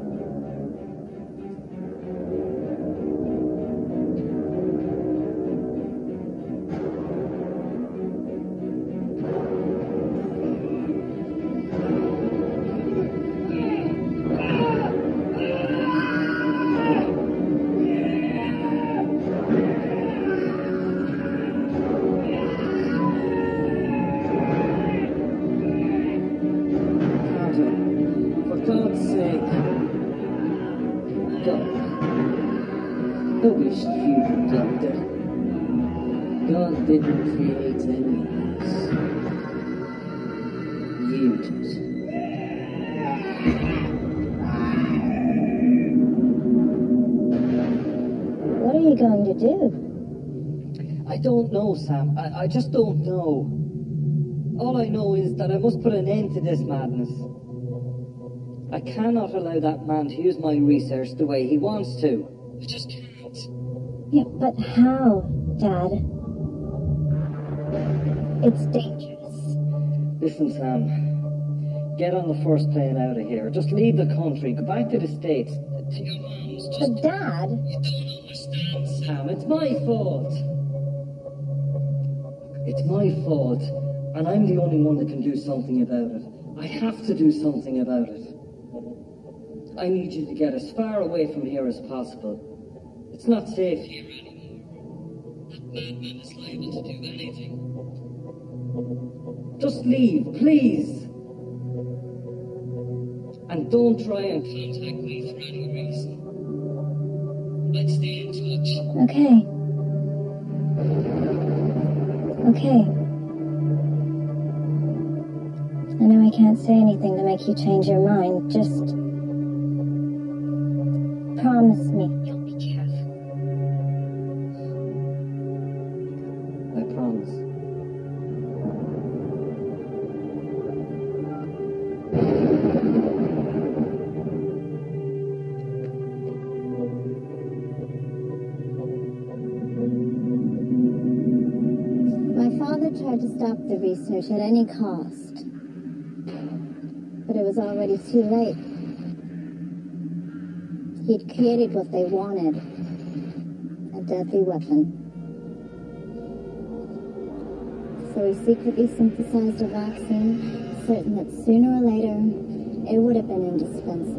Speaker 5: Didn't create any of this. You did.
Speaker 8: What are you going to do?
Speaker 3: I don't know, Sam. I, I just don't know. All I know is that I must put an end to this madness. I cannot allow that man to use my research the way he wants to. I just can't.
Speaker 8: Yeah, but how, Dad? It's dangerous.
Speaker 3: Listen, Sam. Get on the first plane out of here. Just leave the country. Go back to the States. To your mom's. Just...
Speaker 8: But, Dad...
Speaker 3: You don't understand, Sam. It's my fault. It's my fault. And I'm the only one that can do something about it. I have to do something about it. I need you to get as far away from here as possible. It's not safe here anymore. That madman is liable to do anything. Just leave, please. And don't try and contact me for any reason. Let's stay in touch.
Speaker 8: Okay. Okay. I know I can't say anything to make you change your mind. Just promise me you'll be careful.
Speaker 3: I promise.
Speaker 8: tried to stop the research at any cost. But it was already too late. He'd created what they wanted. A deadly weapon. So he secretly synthesized a vaccine, certain that sooner or later, it would have been indispensable.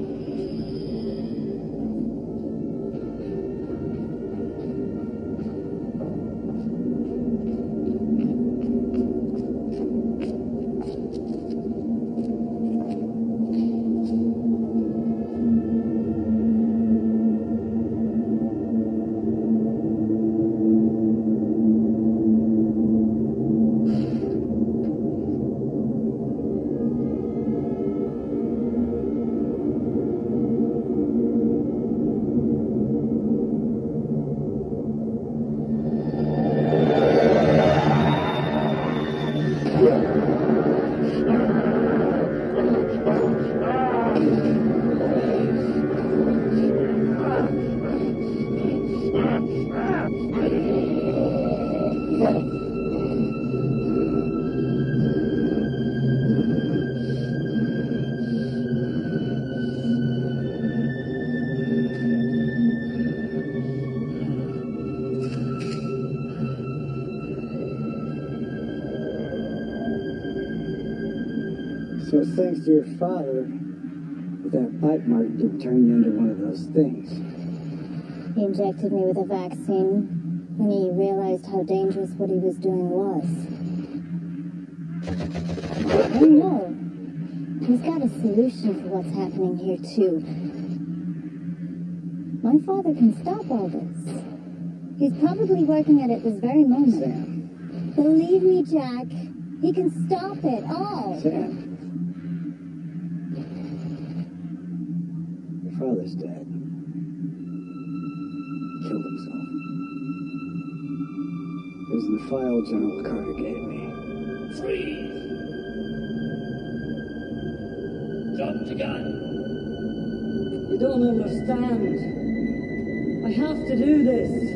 Speaker 6: So it's thanks to your father that that bite mark did turn you into one of those things.
Speaker 8: He injected me with a vaccine when he realized how dangerous what he was doing was. Oh no, he's got a solution for what's happening here too. My father can stop all this. He's probably working at it this very moment.
Speaker 6: Sam.
Speaker 8: Believe me, Jack, he can stop it all.
Speaker 6: Sam. Your father's dead. He killed himself. It was in the file General Carter gave me.
Speaker 5: Freeze! Drop the gun!
Speaker 2: You don't understand. I have to do this.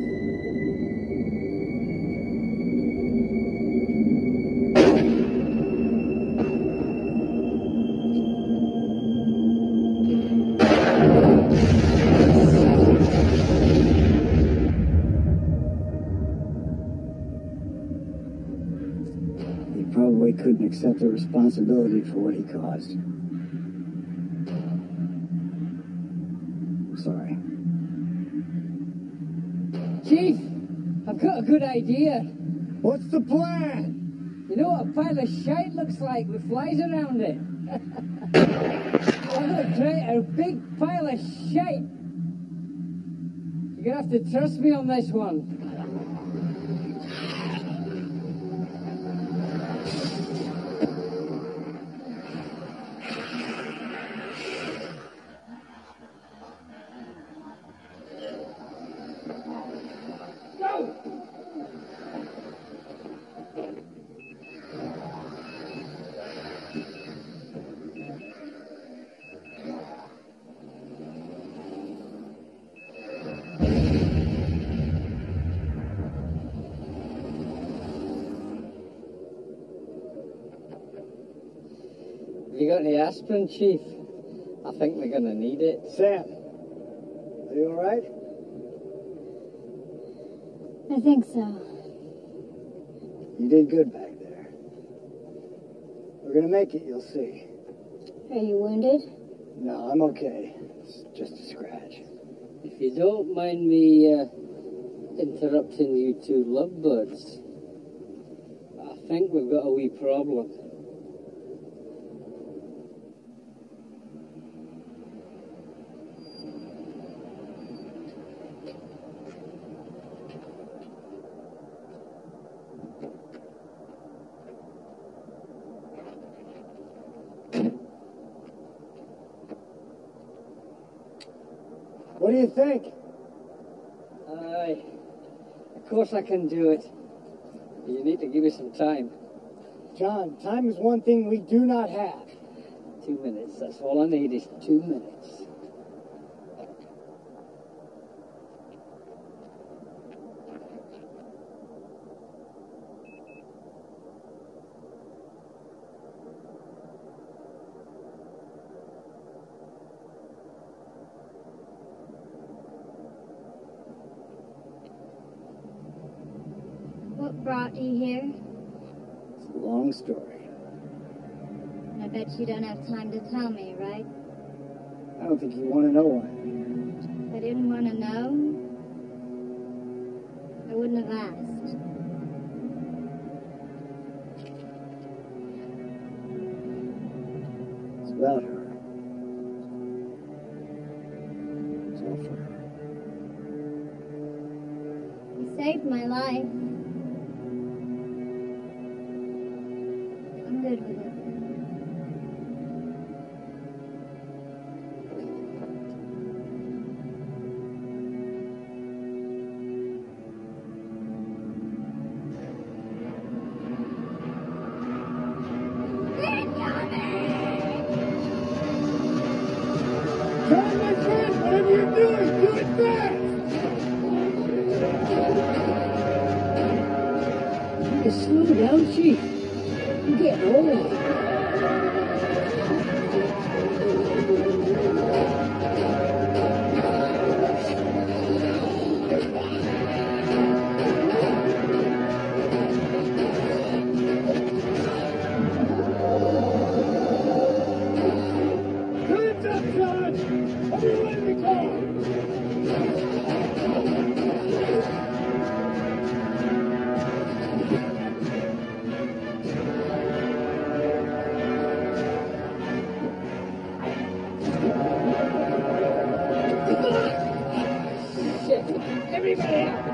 Speaker 6: He probably couldn't accept the responsibility for what he caused. I'm sorry.
Speaker 2: Chief, I've got a good idea.
Speaker 6: What's the plan?
Speaker 2: You know what a pile of shite looks like with flies around it? I'm gonna create a big pile of shite. You're gonna have to trust me on this one. You got any aspirin, Chief? I think we're gonna need it.
Speaker 6: Sam, are you all right?
Speaker 8: I think so.
Speaker 6: You did good back there. We're gonna make it, you'll see.
Speaker 8: Are you wounded?
Speaker 6: No, I'm okay. It's just a scratch.
Speaker 3: If you don't mind me uh, interrupting you two lovebirds, I think we've got a wee problem.
Speaker 6: What do you think?
Speaker 2: Aye. Of course I can do it. You need to give me some time.
Speaker 6: John, time is one thing we do not have.
Speaker 2: Two minutes. That's all I need is two minutes.
Speaker 8: What brought you here?
Speaker 6: It's a long story.
Speaker 8: And I bet you don't have time to tell me, right?
Speaker 6: I don't think you want to know why.
Speaker 8: If I didn't want to know, I wouldn't have asked.
Speaker 6: It's about her. It's all for her.
Speaker 8: You saved my life. I'm good with it.
Speaker 6: John, my friend, whatever you're doing, do it fast!
Speaker 2: You slow down, Chief. You're getting old.
Speaker 6: Hands up, John! Everyone in the car! Everybody out!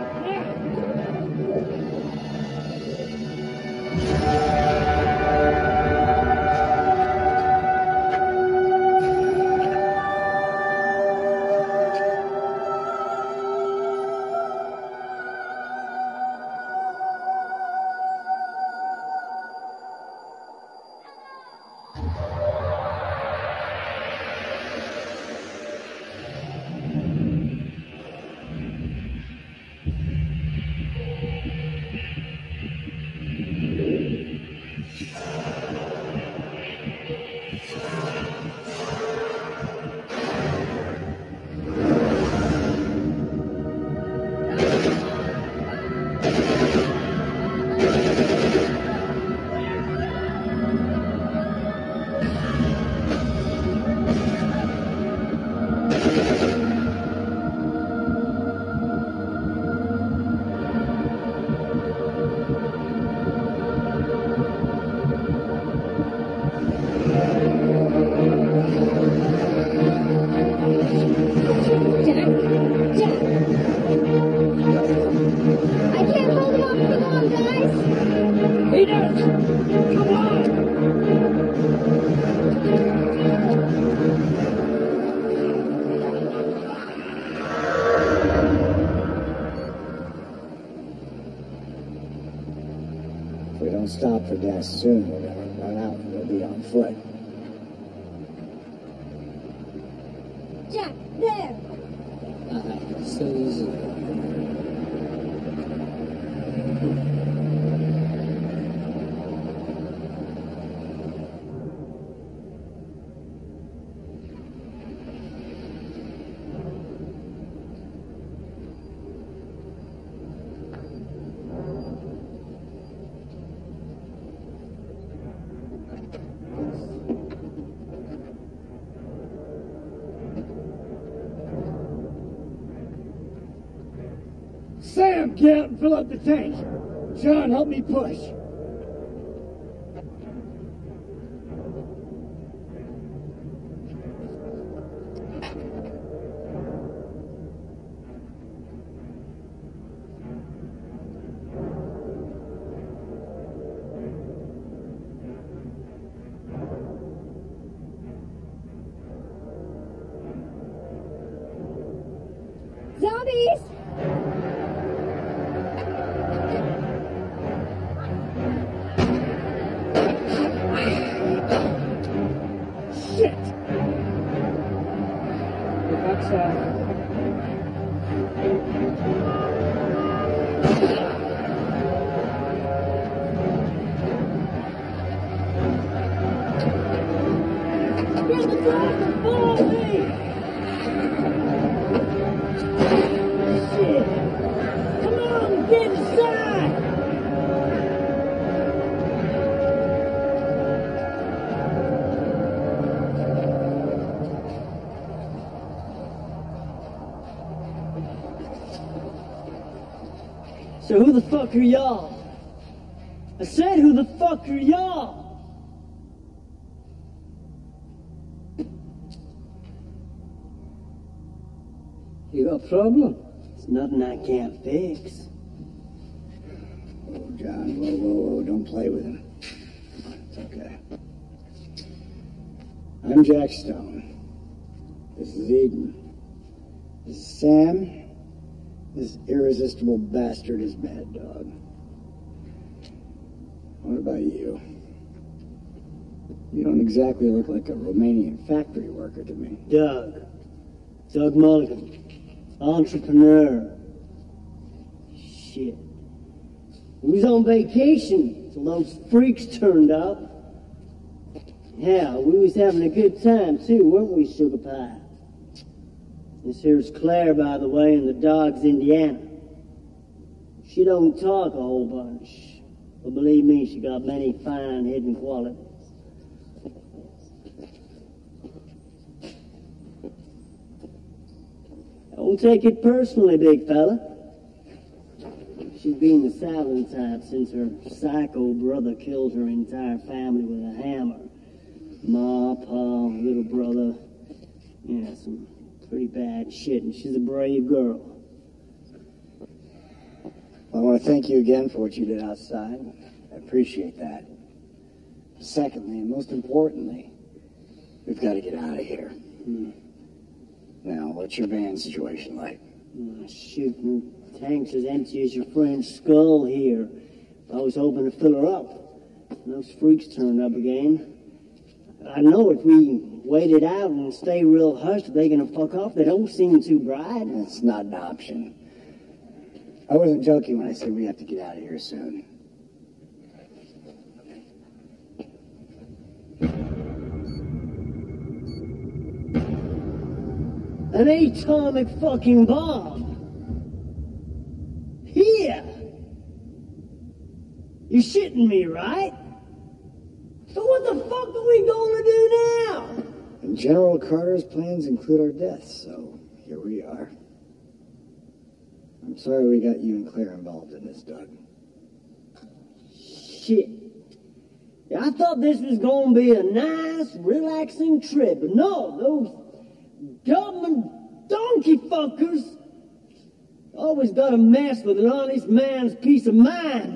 Speaker 6: If we don't stop for gas soon, we're gonna run out and we'll be on foot.
Speaker 8: Jack, there!
Speaker 5: Ah, so easy.
Speaker 6: Sam, get out and fill up the tank. John, help me push.
Speaker 8: Zombies!
Speaker 6: Shit!
Speaker 2: That's, uh...
Speaker 6: Get the driver! Follow me! Shit! Come on, get inside!
Speaker 7: So who the fuck are y'all? I said, who the fuck are y'all?
Speaker 6: You got a problem?
Speaker 7: It's nothing I can't fix.
Speaker 6: Oh, John, whoa, whoa, whoa, don't play with him. It's okay. I'm Jack Stone. This is Eden. This is Sam. This irresistible bastard is Mad Dog. What about you? You don't exactly look like a Romanian factory worker to me.
Speaker 7: Doug. Doug Mulligan. Entrepreneur. Shit. We was on vacation till those freaks turned up. Yeah, we was having a good time too, weren't we, Sugar Pie? This here's Claire, by the way, and the dog's Indiana. She don't talk a whole bunch, but believe me, she got many fine hidden qualities. Don't take it personally, big fella. She's been the silent type since her psycho brother killed her entire family with a hammer. Ma, pa, little brother. Yeah, some pretty bad shit, and she's a brave girl.
Speaker 6: I want to thank you again for what you did outside. I appreciate that. Secondly, and most importantly, we've got to get out of here.
Speaker 7: Hmm.
Speaker 6: Now, what's your van situation like?
Speaker 7: Oh, shoot, the tank's as empty as your friend's skull here. I was hoping to fill her up. And those freaks turned up again. I know if we wait it out and stay real hushed, they're gonna fuck off. They don't seem too bright.
Speaker 6: It's not an option. I wasn't joking when I said we have to get out of here soon.
Speaker 7: An atomic fucking bomb. Here. You're shitting me, right? So what the fuck are we gonna do now?
Speaker 6: And General Carter's plans include our deaths, so here we are. I'm sorry we got you and Claire involved in this, Doug.
Speaker 7: Shit. Yeah, I thought this was gonna be a nice, relaxing trip, but no, those government donkey fuckers always gotta mess with an honest man's peace of mind.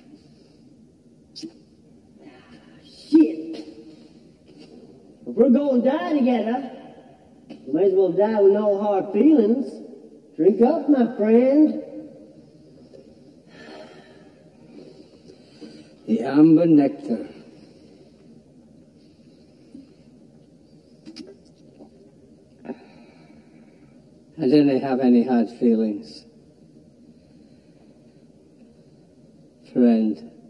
Speaker 7: Shit. If we're gonna die together, we may as well die with no hard feelings. Drink up, my friend.
Speaker 6: The amber nectar. I didn't have any hard feelings. Friend.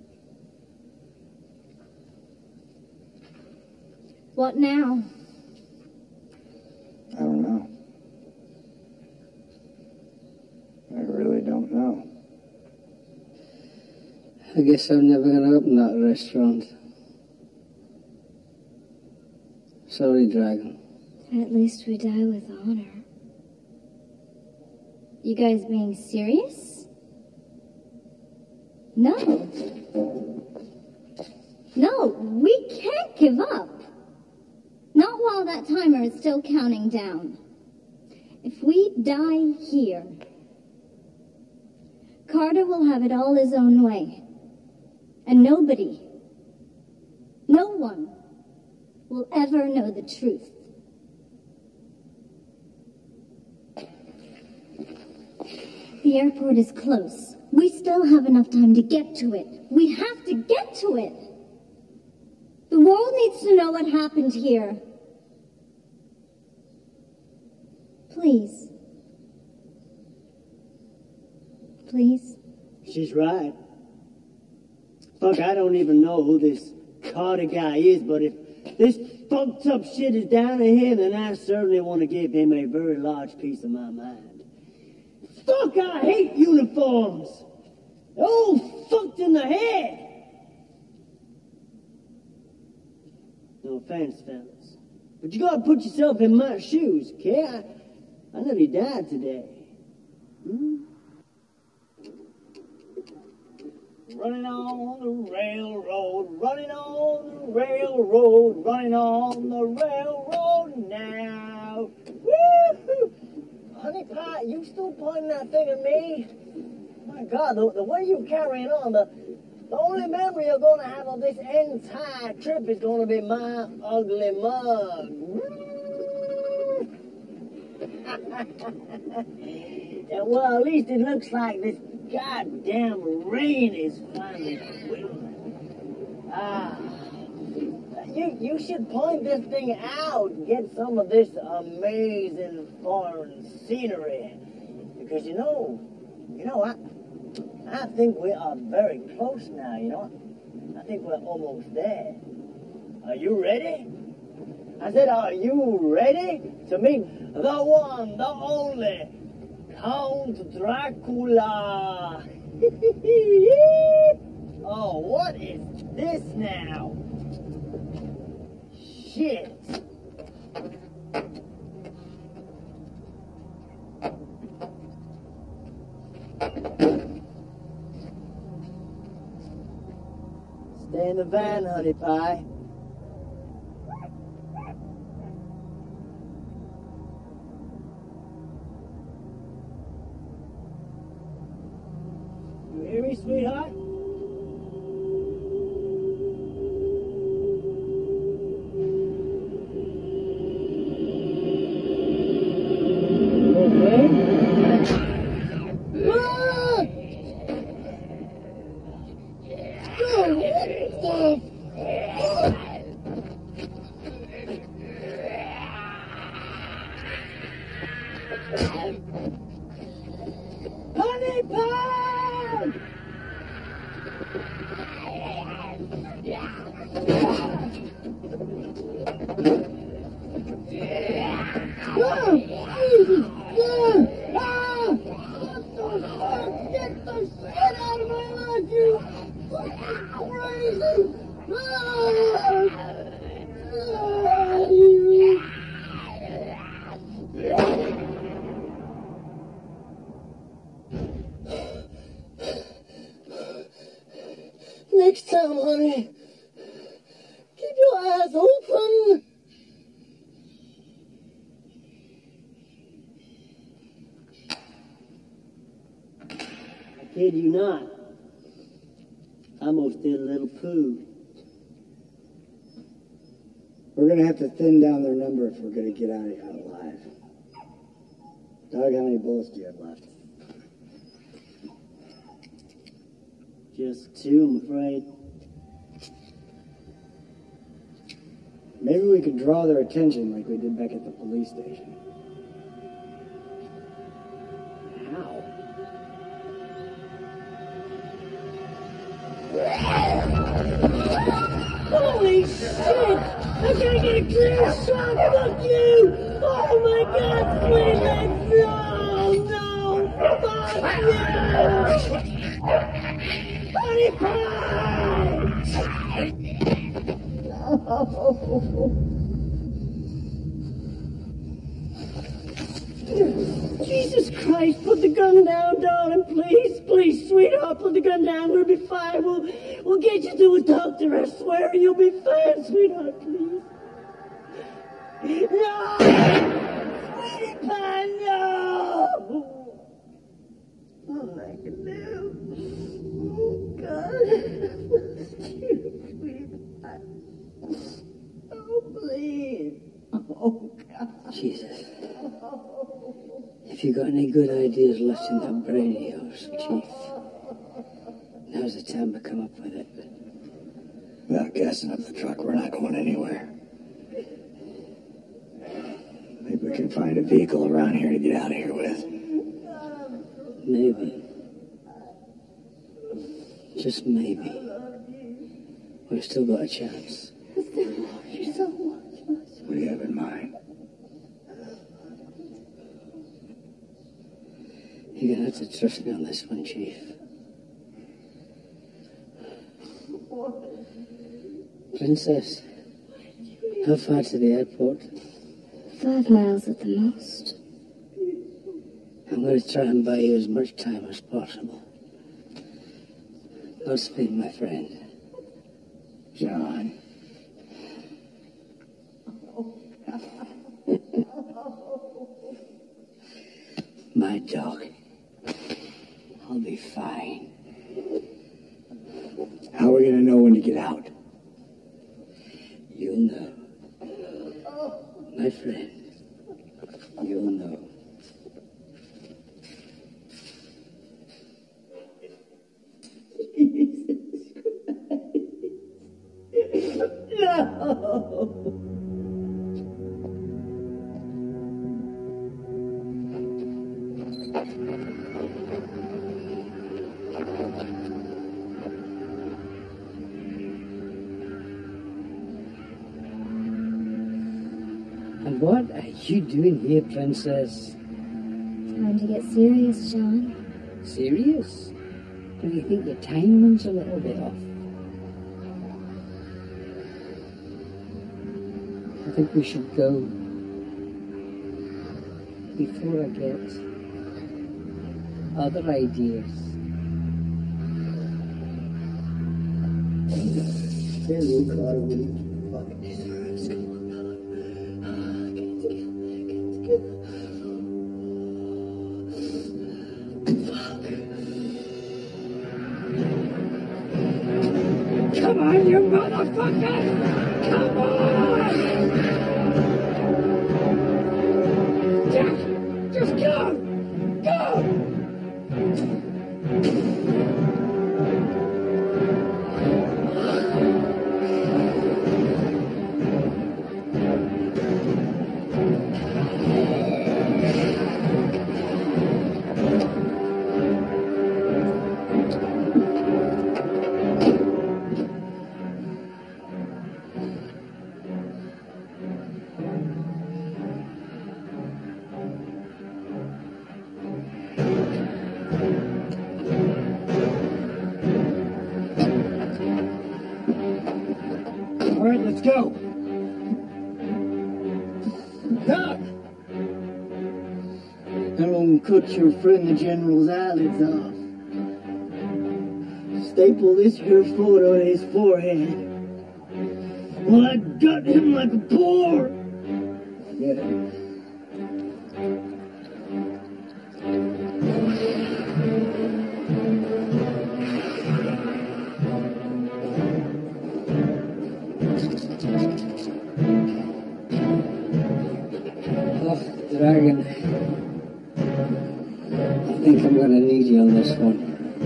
Speaker 8: What now?
Speaker 6: I don't know. I really don't know. I guess I'm never gonna open that restaurant. Sorry, Dragon.
Speaker 8: At least we die with honor. You guys being serious? No. No, we can't give up. Not while that timer is still counting down. If we die here, Carter will have it all his own way. And nobody, no one, will ever know the truth. The airport is close. We still have enough time to get to it. We have to get to it. The world needs to know what happened here. Please. Please.
Speaker 7: She's right. Fuck, I don't even know who this Carter guy is, but if this fucked up shit is down to him, then I certainly want to give him a very large piece of my mind. Fuck, I hate uniforms! They're all fucked in the head! No offense, fellas. But you gotta put yourself in my shoes, okay? I, I nearly died today. Hmm? running on the railroad, running on the railroad, running on the railroad now. Woo-hoo! Honey Pie, you still pointing that thing at me? My God, the, the way you're carrying on, the, the only memory you're going to have of this entire trip is going to be my ugly mug. Yeah, well, at least it looks like this goddamn rain is finally quitting. Ah, you, you should point this thing out and get some of this amazing foreign scenery. Because, you know, you know, I, I think we are very close now, you know. I think we're almost there. Are you ready? I said, are you ready to meet the one, the only Count Dracula? Oh, what is this now? Shit. Stay in the van, Honey Pie. You hear me, sweetheart? Honey Pie! Get the shit out of my life, you fucking crazy! Next time, honey, keep your eyes open. I kid you not. I almost did a little poo.
Speaker 6: We're gonna have to thin down their number if we're gonna get out of here alive. Doug, how many bullets do you have left?
Speaker 7: Just two, I'm afraid.
Speaker 6: Maybe we could draw their attention like we did back at the police station.
Speaker 7: How? Holy shit! I gotta get a clear shot! Fuck you! Oh my God, sweet legs! No! No! Fuck you! Honey Pie! Jesus Christ, put the gun down, darling, please, please, sweetheart, put the gun down, we'll be fine, we'll, we'll get you to a doctor, I swear, you'll be fine, sweetheart, please. No! Sweetie Pie, no! All I can do. Oh, God. Sweetie Pie. Oh, please. Oh, God.
Speaker 5: Jesus. If you got any good ideas left in that brain of yours, Chief, now's the time to come up with it.
Speaker 6: Without gassing up the truck, we're not going anywhere. Maybe we can find a vehicle around here to get out of here with.
Speaker 5: Maybe. Just maybe. We've still got a chance.
Speaker 6: What do you have in mind?
Speaker 5: You're gonna have to trust me on this one, Chief. Princess, how far to the airport?
Speaker 8: Five miles at the most.
Speaker 5: I'm going to try and buy you as much time as possible. How's Finn, my friend?
Speaker 6: John.
Speaker 5: My dog. I'll be fine.
Speaker 6: How are we gonna know when to get out?
Speaker 5: You'll know. My friend. You'll know.
Speaker 2: And what are you doing here, Princess?
Speaker 8: Time to get serious, John.
Speaker 2: Serious? Do you think your timing's a little bit off? I think we should go before I get other ideas.
Speaker 6: Hello, Carly.
Speaker 2: Come on, you motherfucker! Come on! Jack, just go! Go!
Speaker 6: All right, let's go. Doc! I'm gonna cut your friend the General's eyelids off. Staple this here photo to his forehead. Well, I got him like a boar. Yeah.
Speaker 2: Oh, Dragon. I think I'm gonna need you on this one.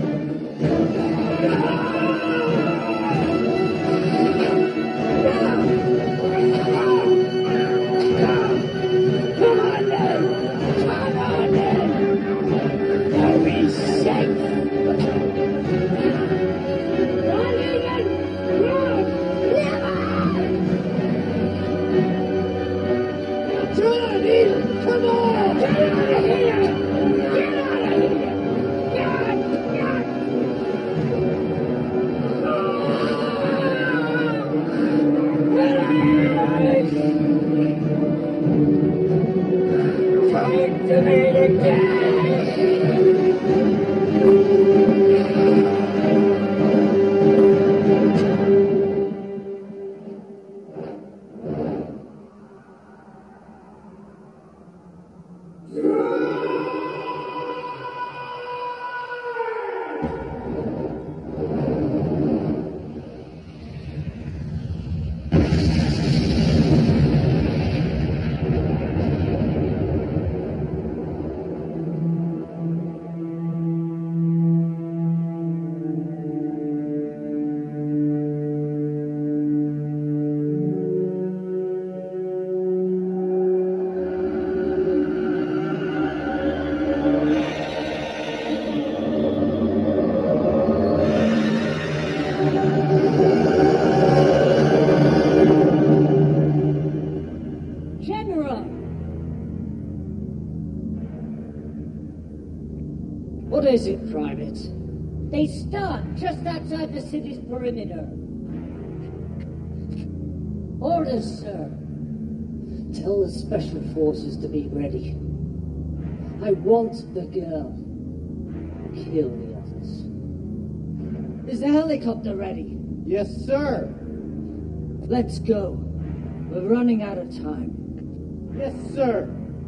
Speaker 1: Come on then! Come on then! Are we safe? Run, Ethan! Run! Run, Ethan! Come on! Get out of here! Get out of here! God! God! Fight to meet again!
Speaker 4: General! What is it, Private? They start just outside the city's perimeter. Orders, sir. Tell the special forces to be ready. I want the girl. Kill the others.
Speaker 2: Is the helicopter ready?
Speaker 6: Yes, sir.
Speaker 2: Let's go. We're running out of time.
Speaker 6: Yes, sir.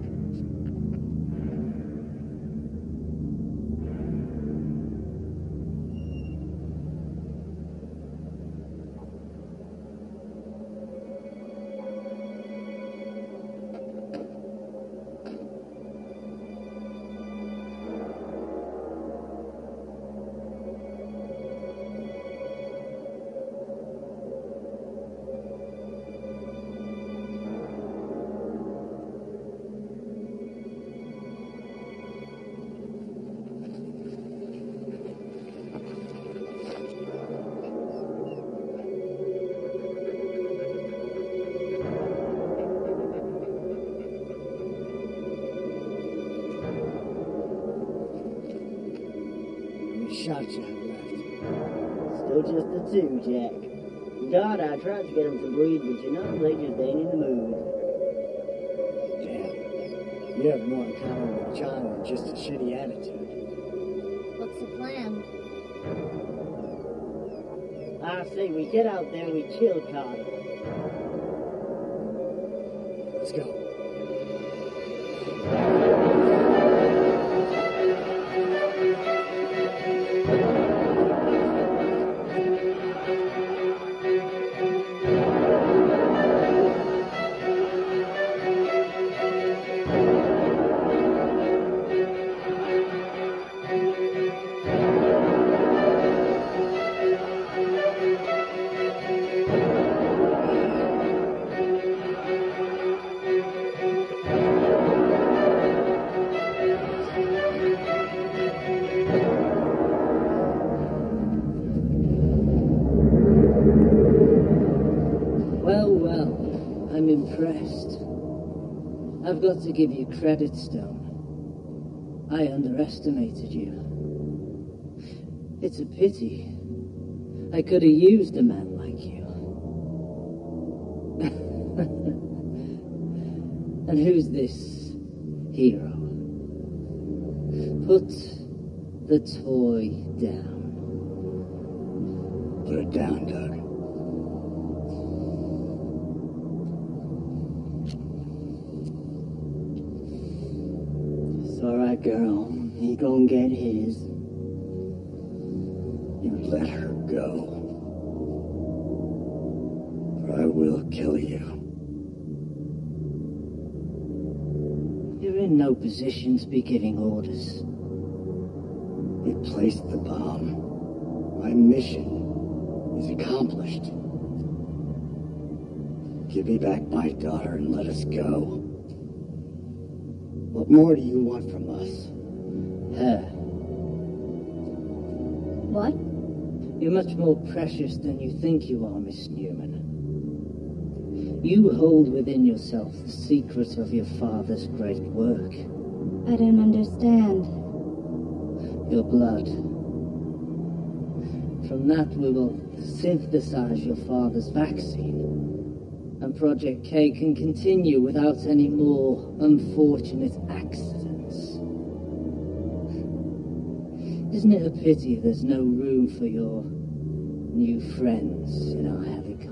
Speaker 6: Shot you left.
Speaker 7: Still just the two, Jack. God, I tried to get them to breathe, but you know, they just ain't in the mood.
Speaker 6: Damn. You have more in common with John than just a shitty attitude.
Speaker 8: What's the plan?
Speaker 7: I say we get out there and we kill Carter.
Speaker 6: Let's go.
Speaker 3: I'm impressed. I've got to give you credit, Stone. I underestimated you. It's a pity. I could have used a man like you. And who's this hero? Put the toy down.
Speaker 6: Put it down, Doug.
Speaker 7: It's all right, girl. He gonna get his.
Speaker 6: You let her go, or I will kill you.
Speaker 3: You're in no position to be giving orders.
Speaker 6: We placed the bomb. My mission is accomplished. Give me back my daughter and let us go. What more do you want from us?
Speaker 3: Her.
Speaker 8: What?
Speaker 3: You're much more precious than you think you are, Miss Newman. You hold within yourself the secret of your father's great work.
Speaker 8: I don't understand.
Speaker 3: Your blood. From that we will synthesize your father's vaccine. And Project K can continue without any more unfortunate accidents. Isn't it a pity there's no room for your new friends in our helicopter?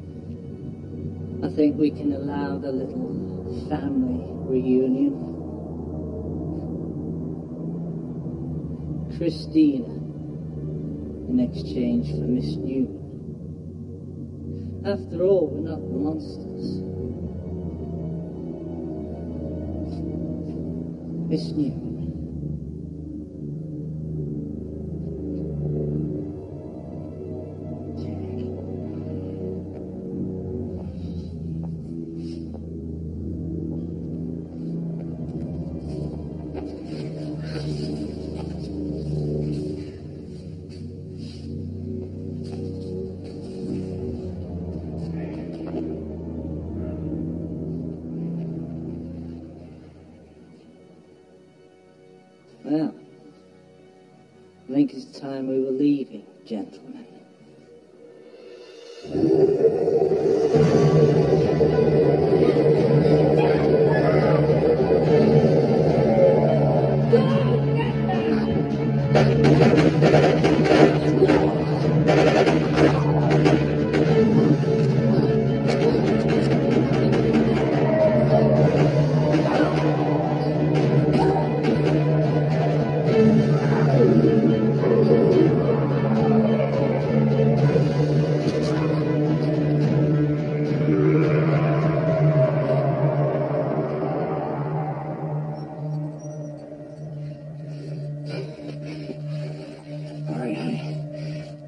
Speaker 3: I think we can allow the little family reunion. Christina, in exchange for Miss Newman. After all, we're not monsters. Miss Newman. Well, I think it's time we were leaving, gentlemen.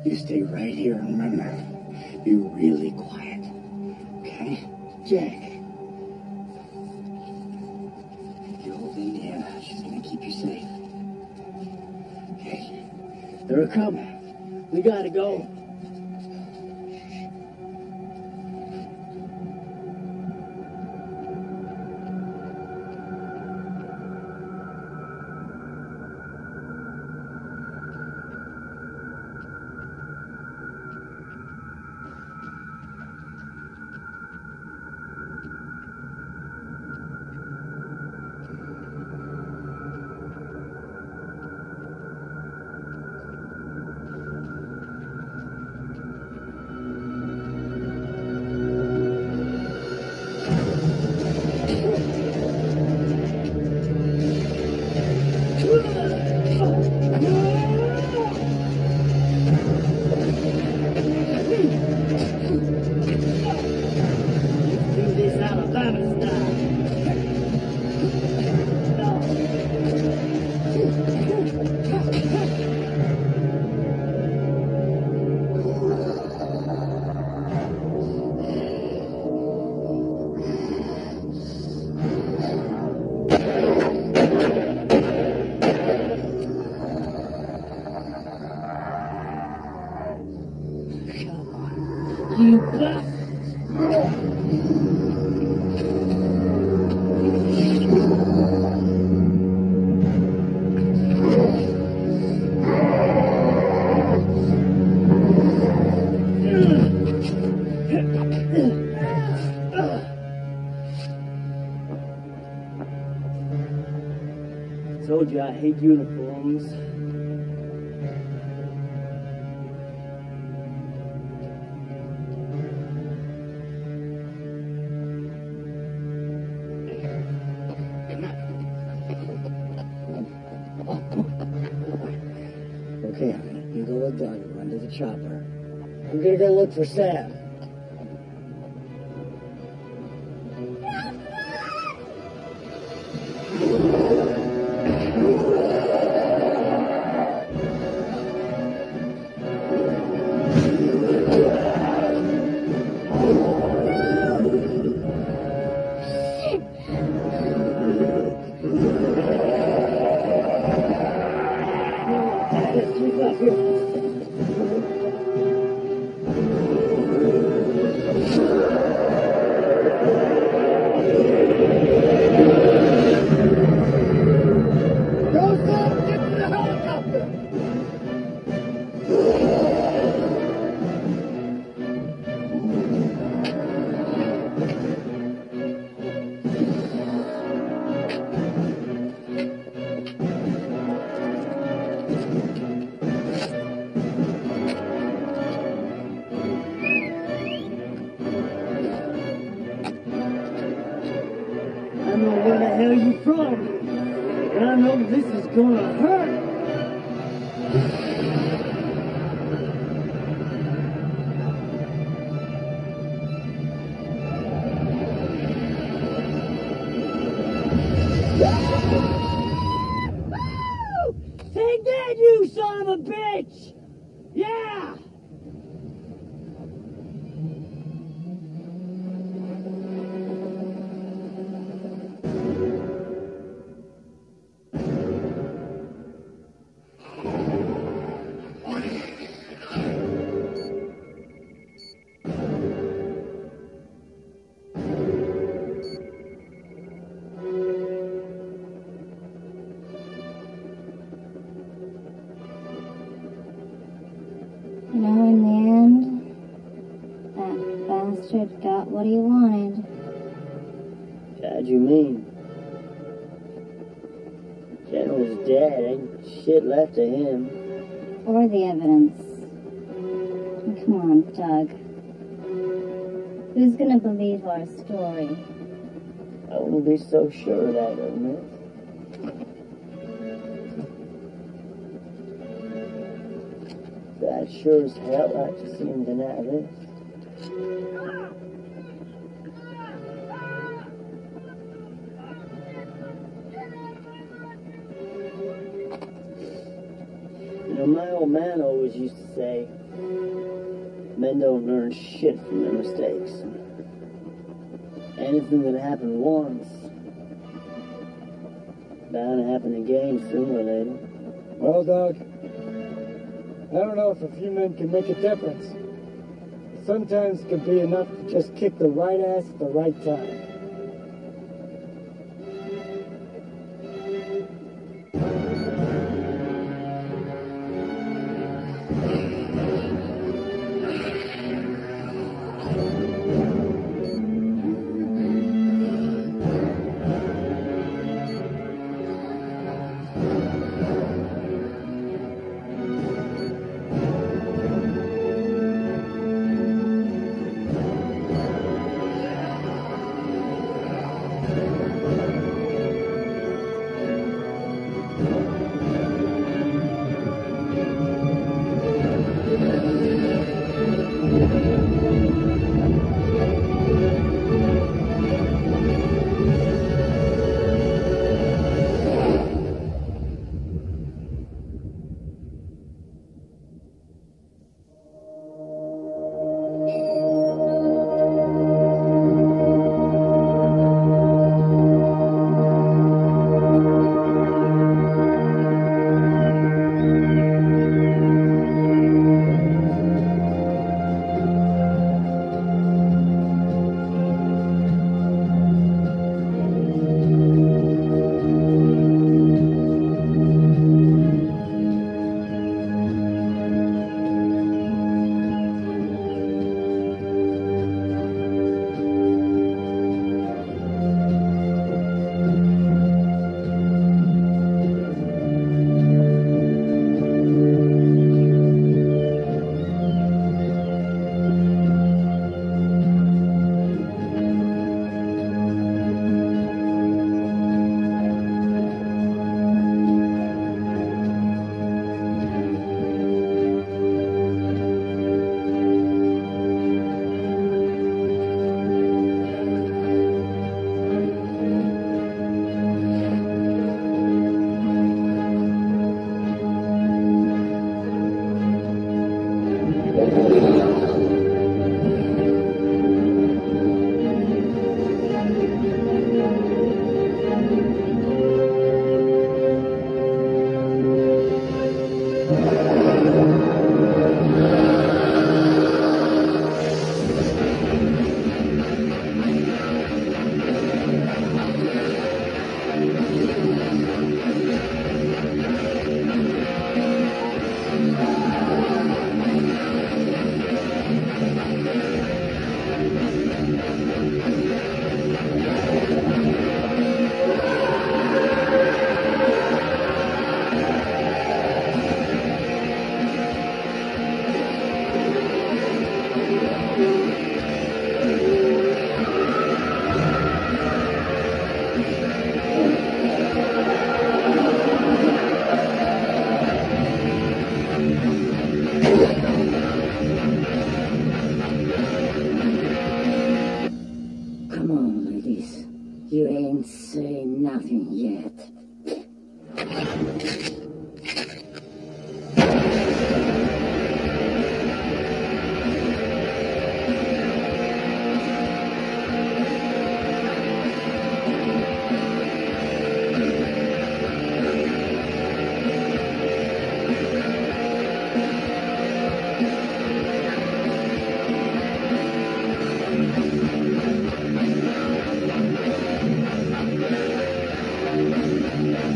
Speaker 6: You stay right here and remember, be really quiet. Okay? Jack. You hold Indiana. She's gonna keep you safe. Okay? They're coming. We gotta go.
Speaker 7: Told you I hate uniforms.
Speaker 6: Okay, honey, you go with Doug, run to the chopper. I'm gonna go look for Sam.
Speaker 7: Take that, you son of a bitch! Yeah!
Speaker 8: You know, in the end, that bastard got what he wanted.
Speaker 7: How'd you mean? General's dead. Ain't shit left of him.
Speaker 8: Or the evidence. Come on, Doug. Who's gonna believe our story?
Speaker 7: I wouldn't be so sure of that, Ernest. I'd sure as hell like to see him deny this. You know, my old man always used to say, Men don't learn shit from their mistakes. Anything that happened once, bound to happen again sooner or later.
Speaker 6: Well, Doc, I don't know if a few men can make a difference. Sometimes it can be enough to just kick the right ass at the right time.
Speaker 2: You ain't saying nothing yet.
Speaker 1: Thank you.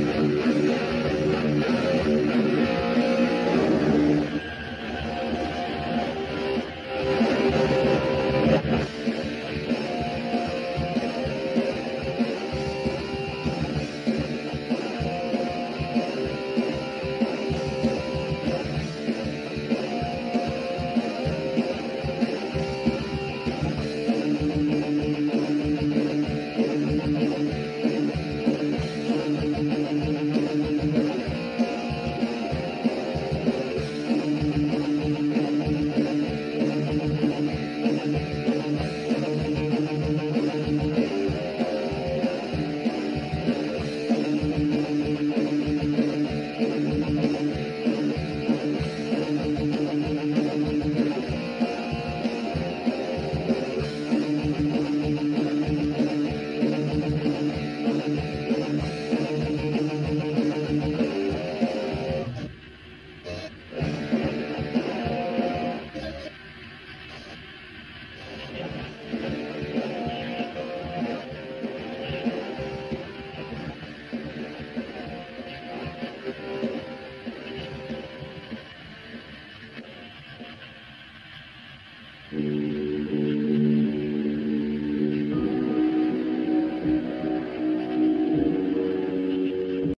Speaker 1: Thank you.